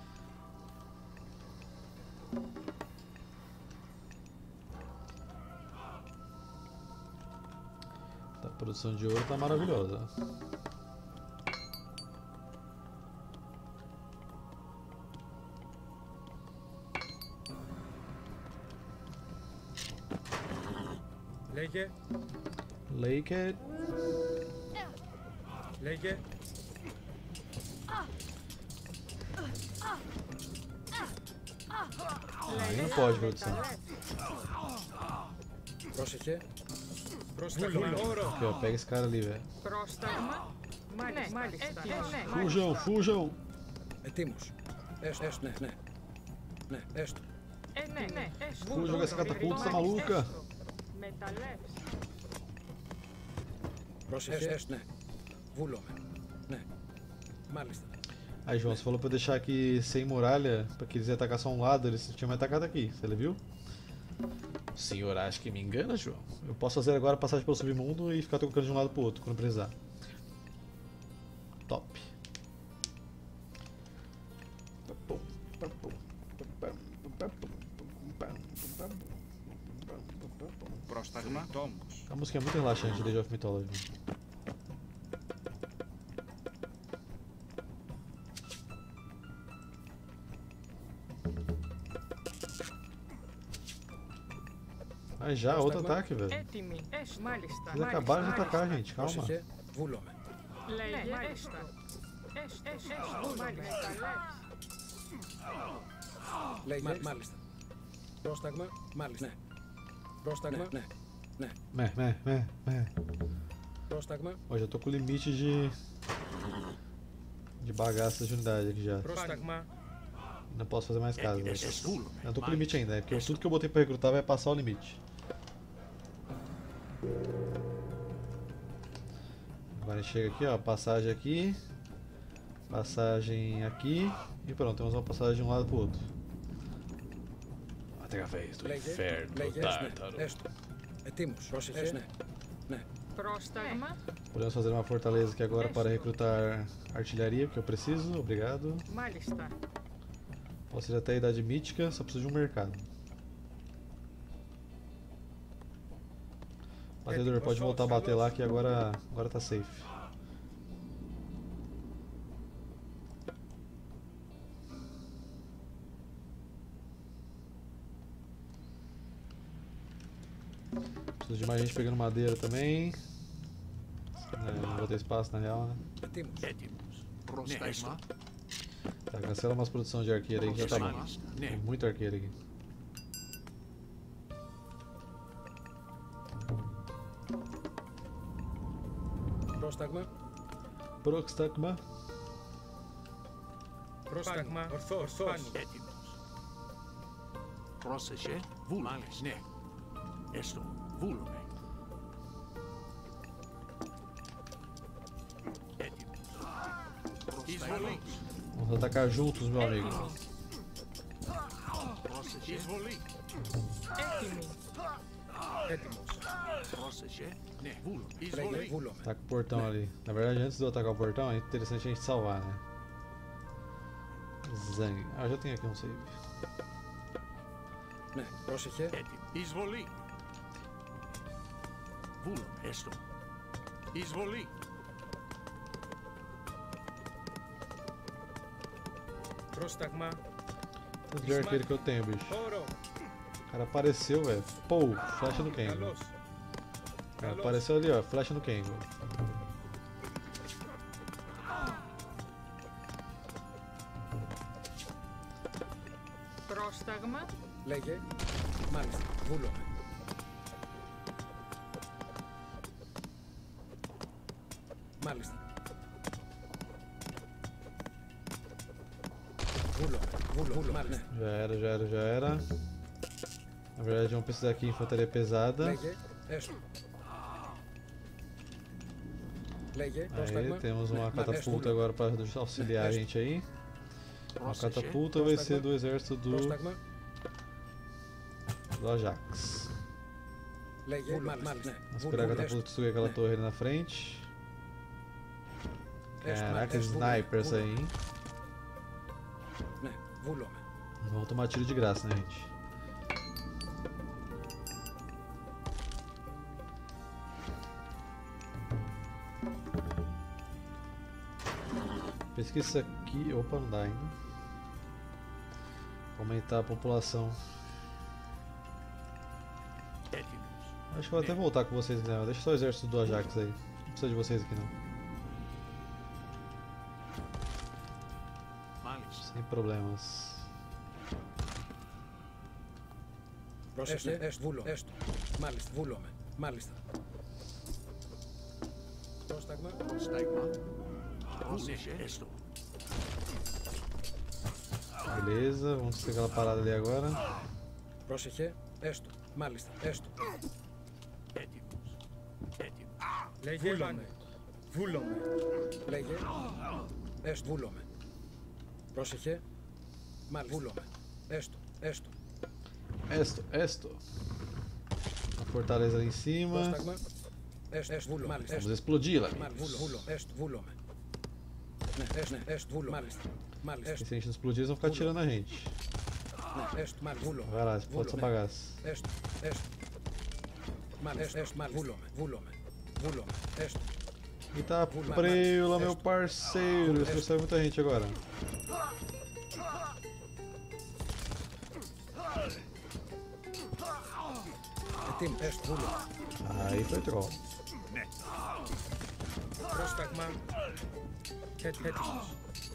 A produção de ouro tá maravilhosa. Λέγε. Lake. Λέγε. Aí não pode, produção. Πρόσεχε. Πρόσταγμα. Aqui, ó, pega esse cara ali, velho. Fujam, fujam! Ετοίμος. Έστω, ναι. Έστω. Fujam com essa catapulta, tá maluca? Πρόσεχε, έστω, ναι. Βούλομαι. Ναι. Μάλιστα. Aí, João, você falou pra eu deixar aqui sem muralha, pra que eles iam atacar só um lado, eles tinham me atacado aqui, você viu? Senhor, acho que me engana, João. Eu posso fazer agora a passagem pelo submundo e ficar trocando de um lado pro outro, quando precisar. Top. Πρόσταγμα, τόμος. A música é muito relaxante, Age of Mythology. Aí já, outro ataque, velho. Vocês acabaram de atacar, gente, calma. Πρόσεχε, βούλομαι. Λέγε, μάλιστα. Πρόσταγμα, μάλιστα. Ναι. Πρόσταγμα, ναι. Πρόσταγμα. Ó, já tô com o limite de bagaças de unidade aqui já. Πρόσταγμα. Não posso fazer mais casa. Eu tô com o limite ainda, porque tudo que eu botei pra recrutar vai passar o limite. Agora chega aqui, ó, passagem aqui, passagem aqui e pronto, temos uma passagem de um lado pro outro. Através do inferno, Tártaro. Έστω. Ετοίμος. Πρόσεχε, ναι. Πρόσταγμα. Podemos fazer uma fortaleza aqui agora para recrutar artilharia, que eu preciso, obrigado. Μάλιστα. Posso ir até a idade mítica, só preciso de um mercado. Batedor, pode voltar a bater lá que agora tá safe. Preciso de mais gente pegando madeira também. Não vou ter espaço na real, né? Πρόσταγμα. Tá, cancela umas produção de arqueiro aí que já tá bom. Tem muito arqueiro aqui. Πρόσταγμα. Πρόσταγμα. Πρόσταγμα. Ορθός. Πρόσεχε, βούλομαι. Ναι. Έστω, βούλομαι. Εισβολή. Vamos atacar juntos, meu amigo. Πρόσεχε. Εισβολή. Έτοιμος. Πρόσεχε, ναι. Βούλομαι. Λέγε, Εισβολή. βούλομαι. Tá com o portão ali. Na verdade, antes de eu atacar o portão, é interessante a gente salvar, né? Zang. Ah, eu já tenho aqui um save. Ναι, πρόσεχε. Έτοιμο. Εισβολή. Βούλομαι. Έστω. Εισβολή. Πρόσταγμα. Tanto de arqueiro que eu tenho, bicho. Όρο. O cara apareceu, velho. Pô, flecha no Kengo. Καλώς. O cara apareceu ali, ó. Flecha no Kengo. Πρόσταγμα. Λέγε. Μάλιστα. Βούλομαι. Μάλιστα. Βούλομαι. Μάλιστα. Já era. Na verdade, vamos precisar aqui de infantaria pesada. Λέγε. Έστω. Λέγε. Aí, Πρόσταγμα. temos uma Ναι, catapulta έστω. agora para auxiliar a gente aí. A Πρόσεχε. catapulta vai ser do exército Πρόσταγμα. do Ajax. Λέγε. Μάλιστα. Vamos esperar a catapulta destruir aquela torre ali na frente. Caraca, snipers aí, hein? Ναι, βούλομαι. Vamos tomar tiro de graça, né, gente? Pesquisa isso aqui. Opa, não dá ainda. Aumentar a população. Έτοιμος. Acho que eu vou até voltar com vocês aqui, não. Deixa só o exército do Ajax aí. Não precisa de vocês aqui, não. Μάλιστα. Sem problemas. Πρόσεχε. Έστω. Βούλομαι. Μάλιστα. Βούλομαι. Μάλιστα. Πρόσταγμα. Πρόσταγμα. Πρόσεχε. Έστω. Beleza, vamos ter aquela parada ali agora. Πρόσεχε. Έστω. Μάλιστα. Έστω. Έτοιμος. Έτοιμος. Λέγε. Βούλομαι. Βούλομαι. Λέγε. Έστω. Βούλομαι. Πρόσεχε. Μάλιστα. Βούλομαι. Έστω. Έστω. Esto. A fortaleza ali em cima. Πρόσταγμα. Έστω. Βούλομαι. Μάλιστα. Vamos explodi-la. Βούλομαι. Έστω. Βούλομαι. Ναι. Έστω. Έστω. Βούλομαι. Μάλιστα. Μάλιστα. E se a gente não explodir, eles vão ficar atirando a gente. Ναι. Έστω. Μάλιστα. Βούλομαι. Vai lá, explode essa bagaça. Έστω. Έστω. Μάλιστα. Έστω. Μάλιστα. Βούλομαι. Βούλομαι. Βούλομαι. Έστω. Eita preula, meu parceiro. Isso sai muita gente agora. Έστω. Βούλομαι. Aí foi troll. Πρόσταγμα. Έτοιμος.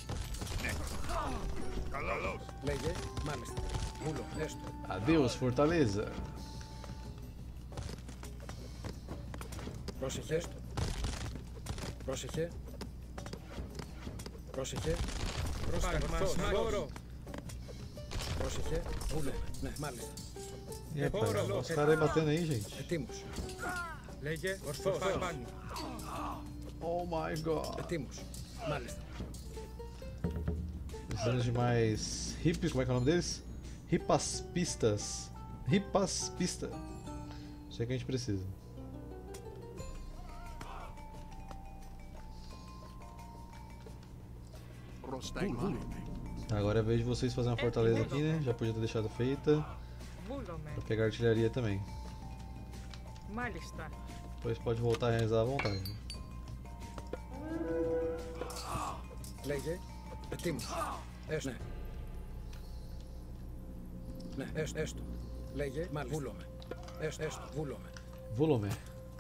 Καλώς. Λέγε. Μάλιστα. Βούλομαι. Έστω. Adeus, fortaleza. Πρόσεχε. Έστω. Πρόσεχε. Πρόσεχε. Πρόσταγμα. Πρόσεχε. Βούλομαι. Ναι. Μάλιστα. E aí, pai, os caras aí batendo aí, gente. Ετοίμος. Λέγε. Ορθός. Oh my god. Ετοίμος. Μάλιστα. Precisamos de mais hippies, como é que é o nome deles? Hipaspistas. Hipaspista. Isso aí que a gente precisa. Πρόσταγμα. Agora é a vez de vocês fazerem uma fortaleza aqui, né? Já podia ter deixado feita. Βούλομαι. Pra pegar artilharia também. Μάλιστα. Depois pode voltar a realizar à vontade. Λέγε. Ετοίμος. Έστω. Ναι. Έστω. Λέγε. Μάλιστα. Βούλομαι. Έστω. Βούλομαι. Volume.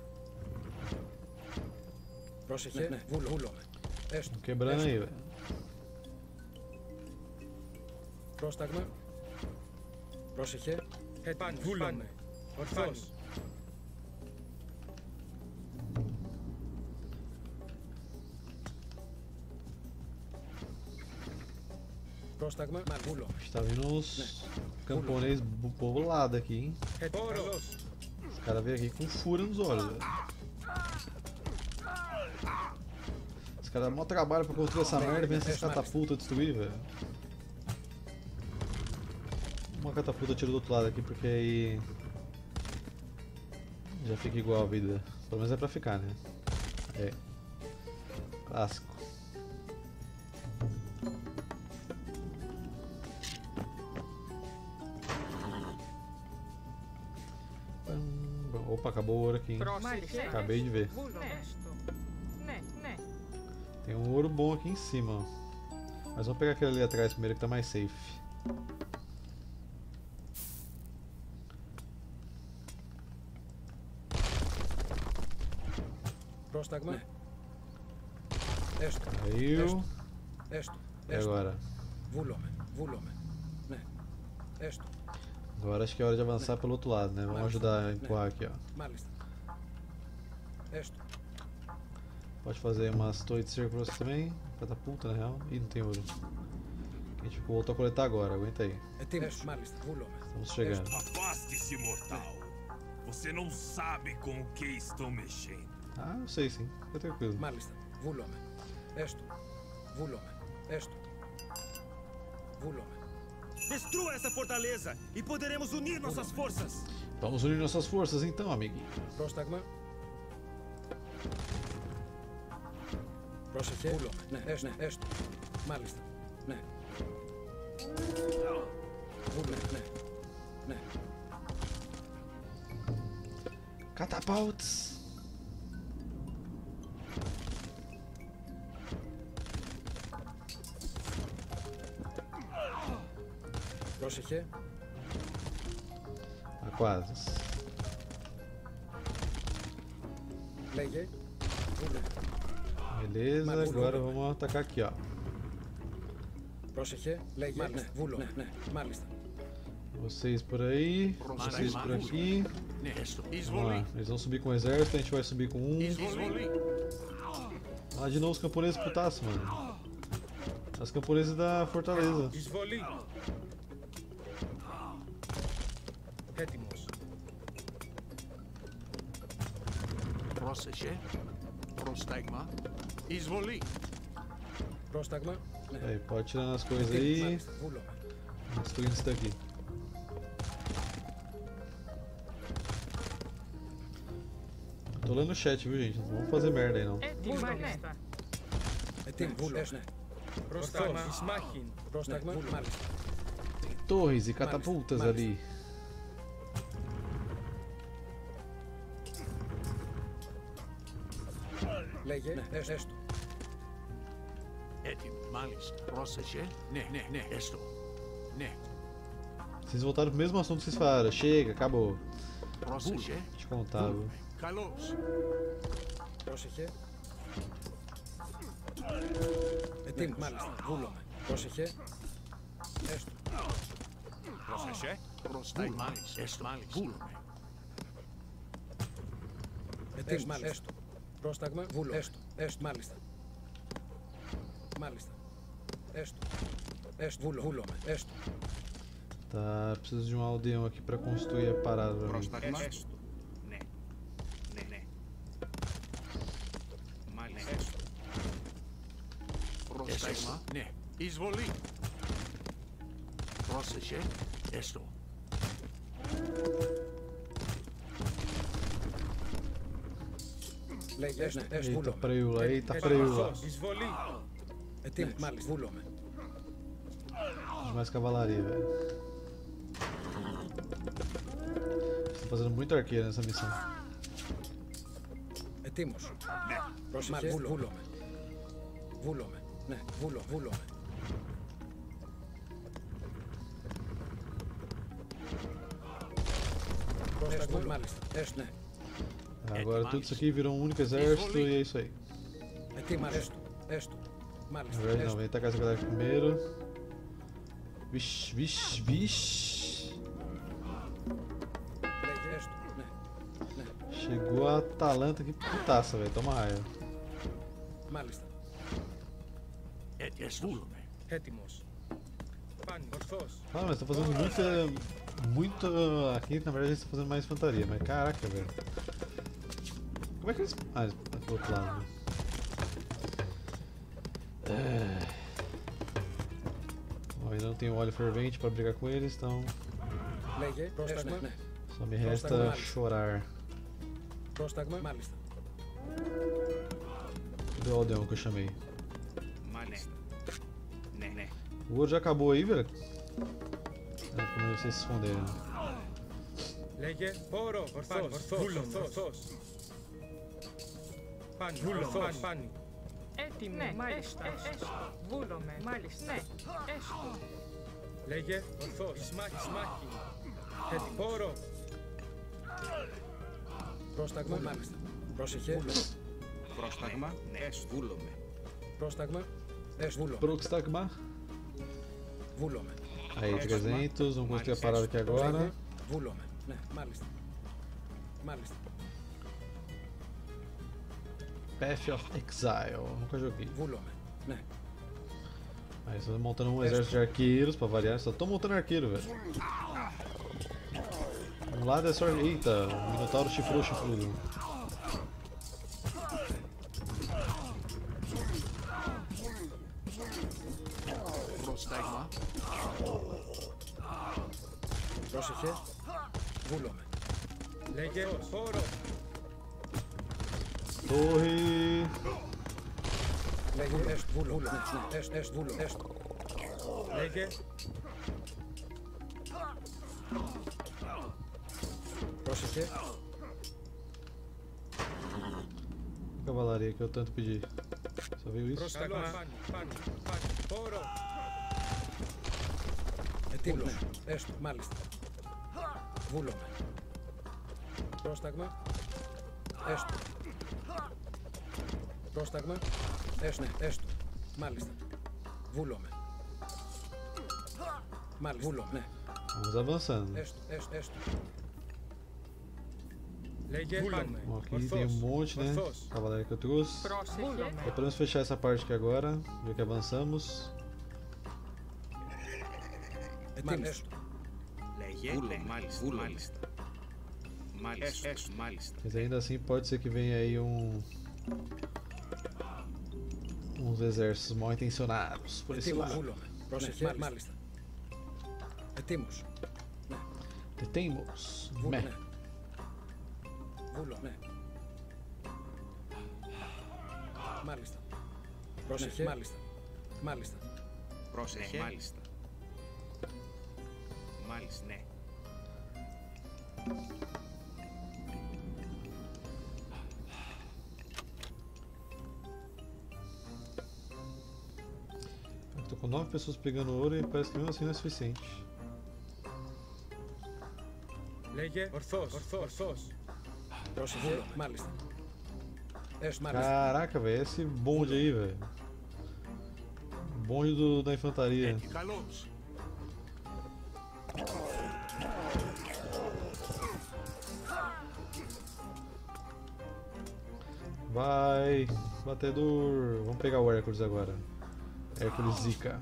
Πρόσεχε. Ναι. Βούλομαι. Έστω. Quebrando aí, velho. Πρόσταγμα. Πρόσεχε. Βούλομαι. Ορθός. Πρόσταγμα. Βούλομαι. Tá vindo uns camponês bolado aqui, hein? Os caras vêm aqui com fúria nos olhos, velho. Os caras dão mó trabalho pra construir essa merda, vem essas catapultas destruir, velho. Uma catapulta eu tiro do outro lado aqui porque aí já fica igual a vida. Pelo menos é pra ficar, né? É. Clássico. Opa, acabou o ouro aqui, hein? Πρόσεχε. Acabei de ver. Βούλομαι. Ναι, ναι. Tem um ouro bom aqui em cima, ó. Mas vamos pegar aquele ali atrás primeiro que tá mais safe. Πρόσταγμα. Έστω. Caiu. Έστω. E agora? Βούλομαι. Βούλομαι. Ναι. Έστω. Agora acho que é hora de avançar pelo outro lado, né? Vamos ajudar a empurrar aqui, ó. Μάλιστα. Έστω. Pode fazer umas torres de cerco pra você também. Catapulta, na real. Ih, não tem ouro. A gente voltou a coletar agora, aguenta aí. Ετοίμος. Μάλιστα. Βούλομαι. Estamos chegando. Afaste-se, mortal. Você não sabe com o que estão mexendo. Ah, eu sei sim. Fica tranquilo. Μάλιστα. Βούλομαι. Έστω. Βούλομαι. Έστω. Βούλομαι. Destrua essa fortaleza e poderemos unir nossas forças. Vamos unir nossas forças então, amiguinho. Πρόσταγμα. Πρόσεχε. Βούλομαι. Ναι. Έστω. Ναι. Έστω. Μάλιστα. Ναι. Βούλομαι. Ναι. Ναι. Catapults! Πρόσεχε. Aquadas. Λέγε. Βούλομαι. Beleza, agora vamos atacar aqui, ó. Πρόσεχε. Λέγε. Ναι. Βούλομαι. Ναι. Μάλιστα. Vocês por aí, vocês por aqui. Ναι, έστω. Vamos lá. Εισβολή. Eles vão subir com o exército, a gente vai subir com um. Εισβολή. Ah, de novo os camponeses putaço, mano. As camponeses da fortaleza. Εισβολή. Έτοιμος. Πρόσεχε. Πρόσταγμα. Εισβολή. Πρόσταγμα. Ναι. Aí, pode tirar as coisas aí. Μάλιστα. Βούλομαι. Destruindo isso daqui. Tô lendo o chat, viu, gente? Não vamos fazer merda aí, não. Έτοιμο, μάλιστα. Έτοιμος. Βούλομαι. Ναι. Πρόσταγμα. Ισμάχιν. Πρόσταγμα. Μάλιστα. Torres e catapultas ali. Λέγε. Ναι. Έστω. Έτοιμο. Μάλιστα. Πρόσεχε. Ναι. Έστω. Ναι. Vocês voltaram pro mesmo assunto que vocês falaram. Chega, acabou. Πρόσεχε. Te contava. Καλώς. Πρόσεχε. Έτοιμος. Μάλιστα. Βούλομαι. Πρόσεχε. Έστω. Πρόσεχε. Πρόσταγμα. Έστω. Βούλομαι. Έτοιμος. Μάλιστα. Έστω. Πρόσταγμα. Βούλομαι. Έστω. Έστω. Μάλιστα. Μάλιστα. Έστω. Έστω. Βούλομαι. Έστω. Tá, preciso de um aldeão aqui pra construir a parada. pra mim. Πρόσταγμα. Έστω. Ναι. Ναι. Μάλιστα. Έστω. Πρόσταγμα. Ναι. Εισβολή. Πρόσεχε. Έστω. Λέγε. Έστω. Έστω. Eita, Βούλομαι. preula, eita, preula. Εισβολή. Έτοιμος. Μάλιστα. Βούλομαι. De mais cavalaria, velho. Estou fazendo muito arqueiro nessa missão. Έτοιμος. Πρόσεχε. Βούλομαι. Βούλομαι. Ναι. Βούλομαι. Πρόσταγμα. Μάλιστα. Έστω. Ναι. Agora tudo isso aqui virou um único exército e é isso aí. Έτοιμα. Έστω. Na Μάλιστα. verdade não, vem atacar essa galera primeiro. Vixe. Λέγε. Έστω. Ναι. Chegou a Atalanta aqui, putaça, velho. Toma raia. Μάλιστα. Βούλομαι. Έτοιμος. Πάνι. Ορθός. Ah, mas tô fazendo muita. Aqui na verdade eles estão fazendo mais infantaria, mas caraca, velho. Como é que eles. Ah, eles estão pro outro lado, né? Bom, ainda não tenho óleo fervente pra brigar com eles, então Λέγε. Πρόσταγμα. Ναι. só me resta chorar. Πρόσταγμα. Μάλιστα. Cadê o aldeão que eu chamei? Μάλιστα. Ναι. O ouro já acabou aí, velho? É, como vocês se esconderam. Λέγε. Πόρο. Ορθός. Πάνι. Πάνι. Έτοιμο, μάλιστα. Βούλομαι, μάλιστα. Ναι. Έστω. Λέγε. Ορθός. Ισμάχη. Έτοιμο. Πόρο. Πρόσταγμα. Μάλιστα. Πρόσεχε. Πρόσταγμα. Βούλομαι. Πρόσταγμα. Βούλομαι. Proxtagma. Βούλομαι. Aí, 300, vamos construir a parada aqui agora. Βούλομαι. Ναι, μάλιστα. Μάλιστα. Path of Exile, nunca joguei. Βούλομαι. Ναι. Aí, estou montando um exército de arqueiros pra variar, só tô montando arqueiro, velho. Um lado é só. Eita, o Minotauro chifrudo. Πρόσταγμα. Πρόσεχε. Βούλομαι. Λέγε. Πόρο. Torre. Λέγε. Βούλομαι. Βούλομαι. Λέγε. Πρόσεχε. Cavalaria que eu tanto pedi. Só veio isso? Πρόσταγμα. Πάνι. Πόρο. Έτοιμος. Έστω. Μάλιστα. Βούλομαι. Πρόσταγμα. Έστω. Πρόσταγμα. Έστω. Έστω. Μάλιστα. Βούλομαι. Μάλιστα. Βούλομαι. Ναι. Vamos avançando. Έστω. Bom, aqui tem um monte, né? Cavalaria que eu trouxe. E podemos fechar essa parte aqui agora. Ver que avançamos. Mas ainda assim pode ser que venha aí uns exércitos mal intencionados por esse lado. Detemos. Meh. Μάλιστα. Πρόσεχε. Μάλιστα. Μάλιστα. Πρόσεχε. Μάλιστα. Μάλιστα, ναι. Eu tô com 9 pessoas pegando ouro e parece que mesmo assim não é suficiente. Λέγε ορθός. Πρόσεχε. Μάλιστα. Caraca, velho, esse bonde aí, velho. Bonde da infantaria. Vai, batedor. Vamos pegar o Hércules agora. Hércules Zika.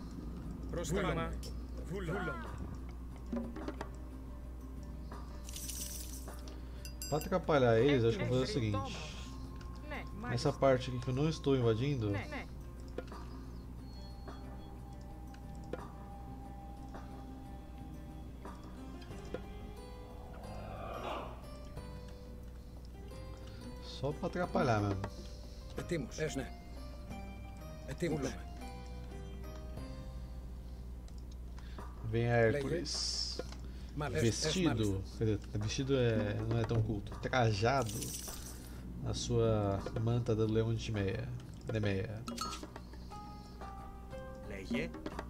Pra atrapalhar eles, acho que eu vou fazer o seguinte. Essa parte aqui que eu não estou invadindo, só pra atrapalhar mesmo. Vem a Hércules. Vestido, quer dizer, vestido não é tão culto. Trajado a sua manta do leão de Nemeia. Λέγε.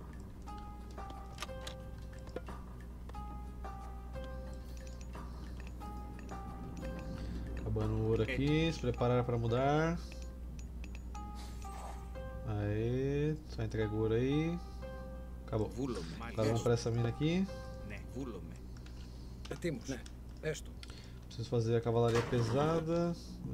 Acabando o ouro aqui, se preparar para mudar. Aê, só entrega o ouro aí. Acabou. Agora vamos para essa mina aqui. Preciso fazer a cavalaria pesada.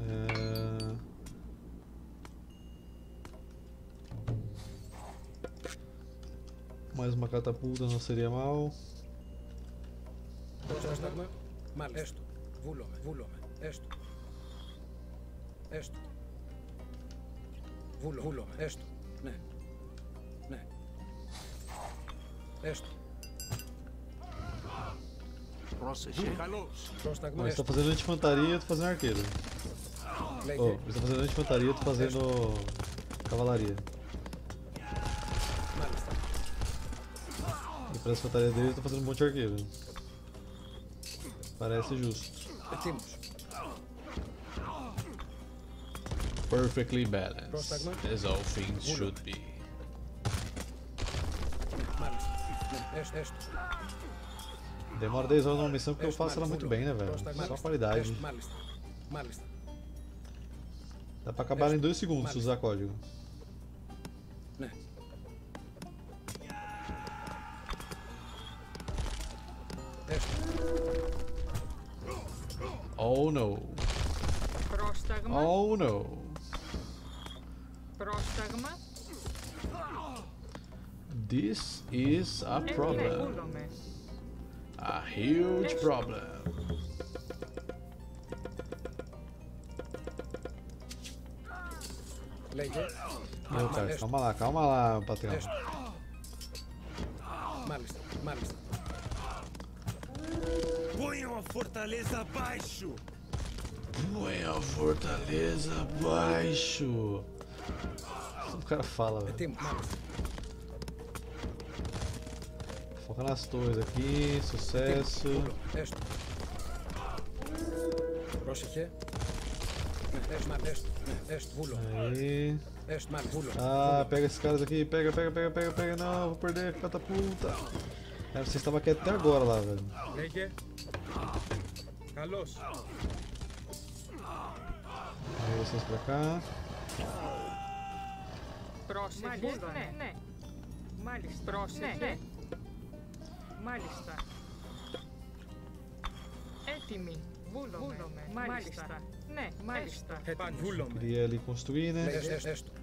Mais uma catapulta não seria mal. Bom, eles estão fazendo anti-infantaria, eu tô fazendo arqueiro. Eles estão fazendo anti-infantaria, eu tô fazendo cavalaria. E para as infantarias deles, eu tô fazendo um monte de arqueiro. Parece justo. Perfectly balanced, as all things should be. Demora 10 horas numa missão porque eu faço ela muito bem, né, velho? Só qualidade. Dá pra acabar ela em 2 segundos se usar código. Oh no. Oh no. This is a problem. A huge problem. Meu cara, calma lá, patrão. Ponham a fortaleza abaixo! Ponham a fortaleza abaixo! O cara fala, velho. Foca nas torres aqui, sucesso. Aí. Ah, pega esses caras aqui, pega, não, vou perder a catapulta. Você estava quieto até agora lá, velho. Aí vocês pra cá. Βούλομαι. Μάλιστα. Ναι, μάλιστα. Βούλομαι. Queria ali construir, né? Έστω.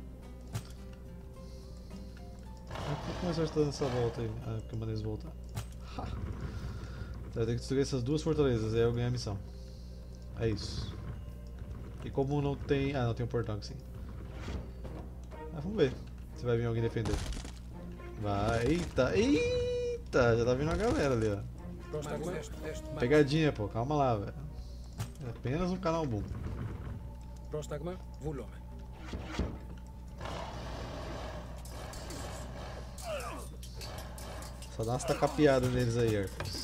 Por que o exército tá dando essa volta aí? Ah, porque eu mandei eles voltar. Ha. Vai ter que destruir essas duas fortalezas, aí eu ganho a missão. É isso. E como não tem... Ah, não, tem um portão aqui sim. Ah, vamos ver se vai vir alguém defender. Vai, eita, eita! Já tá vindo uma galera ali, ó. Pegadinha, pô, calma lá, velho. É apenas um canal boom. Πρόσταγμα, βούλομαι. Só dá umas tacapiadas neles aí, Arcos.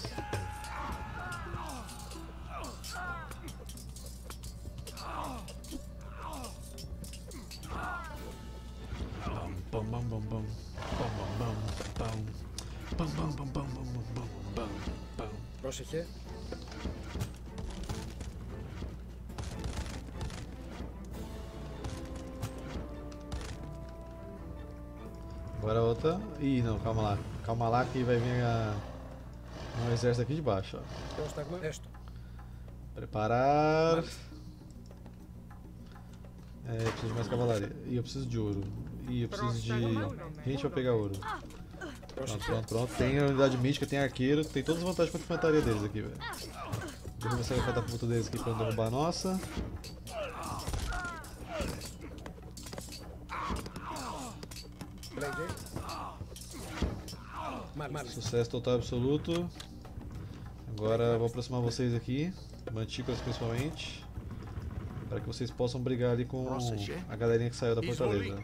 Bam bam bam bam bam bam bam bam bam bam bam bam bam bam. Πρόσεχε. Agora a outra. Ih, não, calma lá. Calma lá que vai vir um exército aqui de baixo, ó. Πρόσταγμα, έστω. Preparar. É, eu preciso de mais cavalaria. E eu preciso de ouro. E eu preciso de gente pra pegar ouro. Pronto, pronto, pronto. Tem a unidade mística, tem arqueiro, tem todas as vantagens contra a infantaria deles aqui, velho. Derruba essa catapulta deles aqui pra não derrubar a nossa. Sucesso total absoluto. Agora vou aproximar vocês aqui, mantícoras principalmente, para que vocês possam brigar ali com a galerinha que saiu da fortaleza.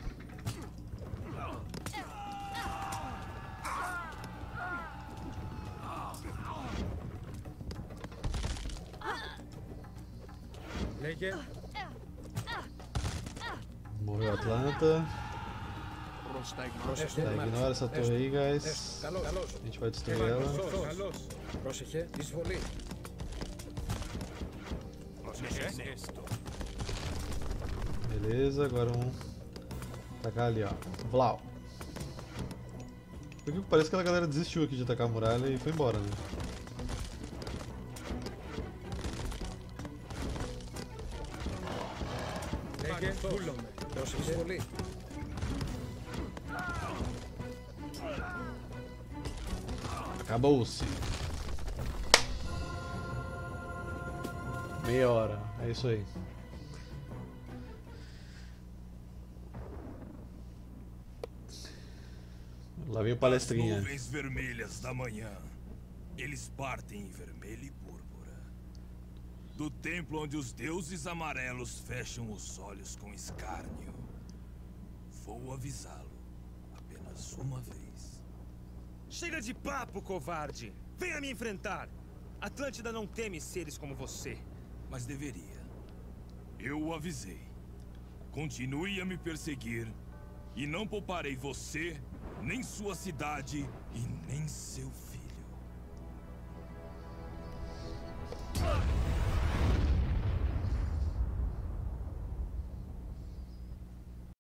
Morreu Atlanta. Tá, ignora essa torre aí, guys. A gente vai destruir ela. Πρόσεχε, εισβολή. Beleza, agora vamos atacar ali, ó. Vlau. Por que parece que aquela galera desistiu aqui de atacar a muralha e foi embora, né? Πρόσεχε, εισβολή. Acabou-se. Meia hora, é isso aí. Lá vem o palestrinha. As nuvens vermelhas da manhã. Eles partem em vermelho e púrpura. Do templo onde os deuses amarelos fecham os olhos com escárnio. Vou avisá-lo apenas uma vez. Chega de papo, covarde! Venha me enfrentar! Atlântida não teme seres como você. Mas deveria. Eu o avisei. Continue a me perseguir e não pouparei você, nem sua cidade e nem seu filho.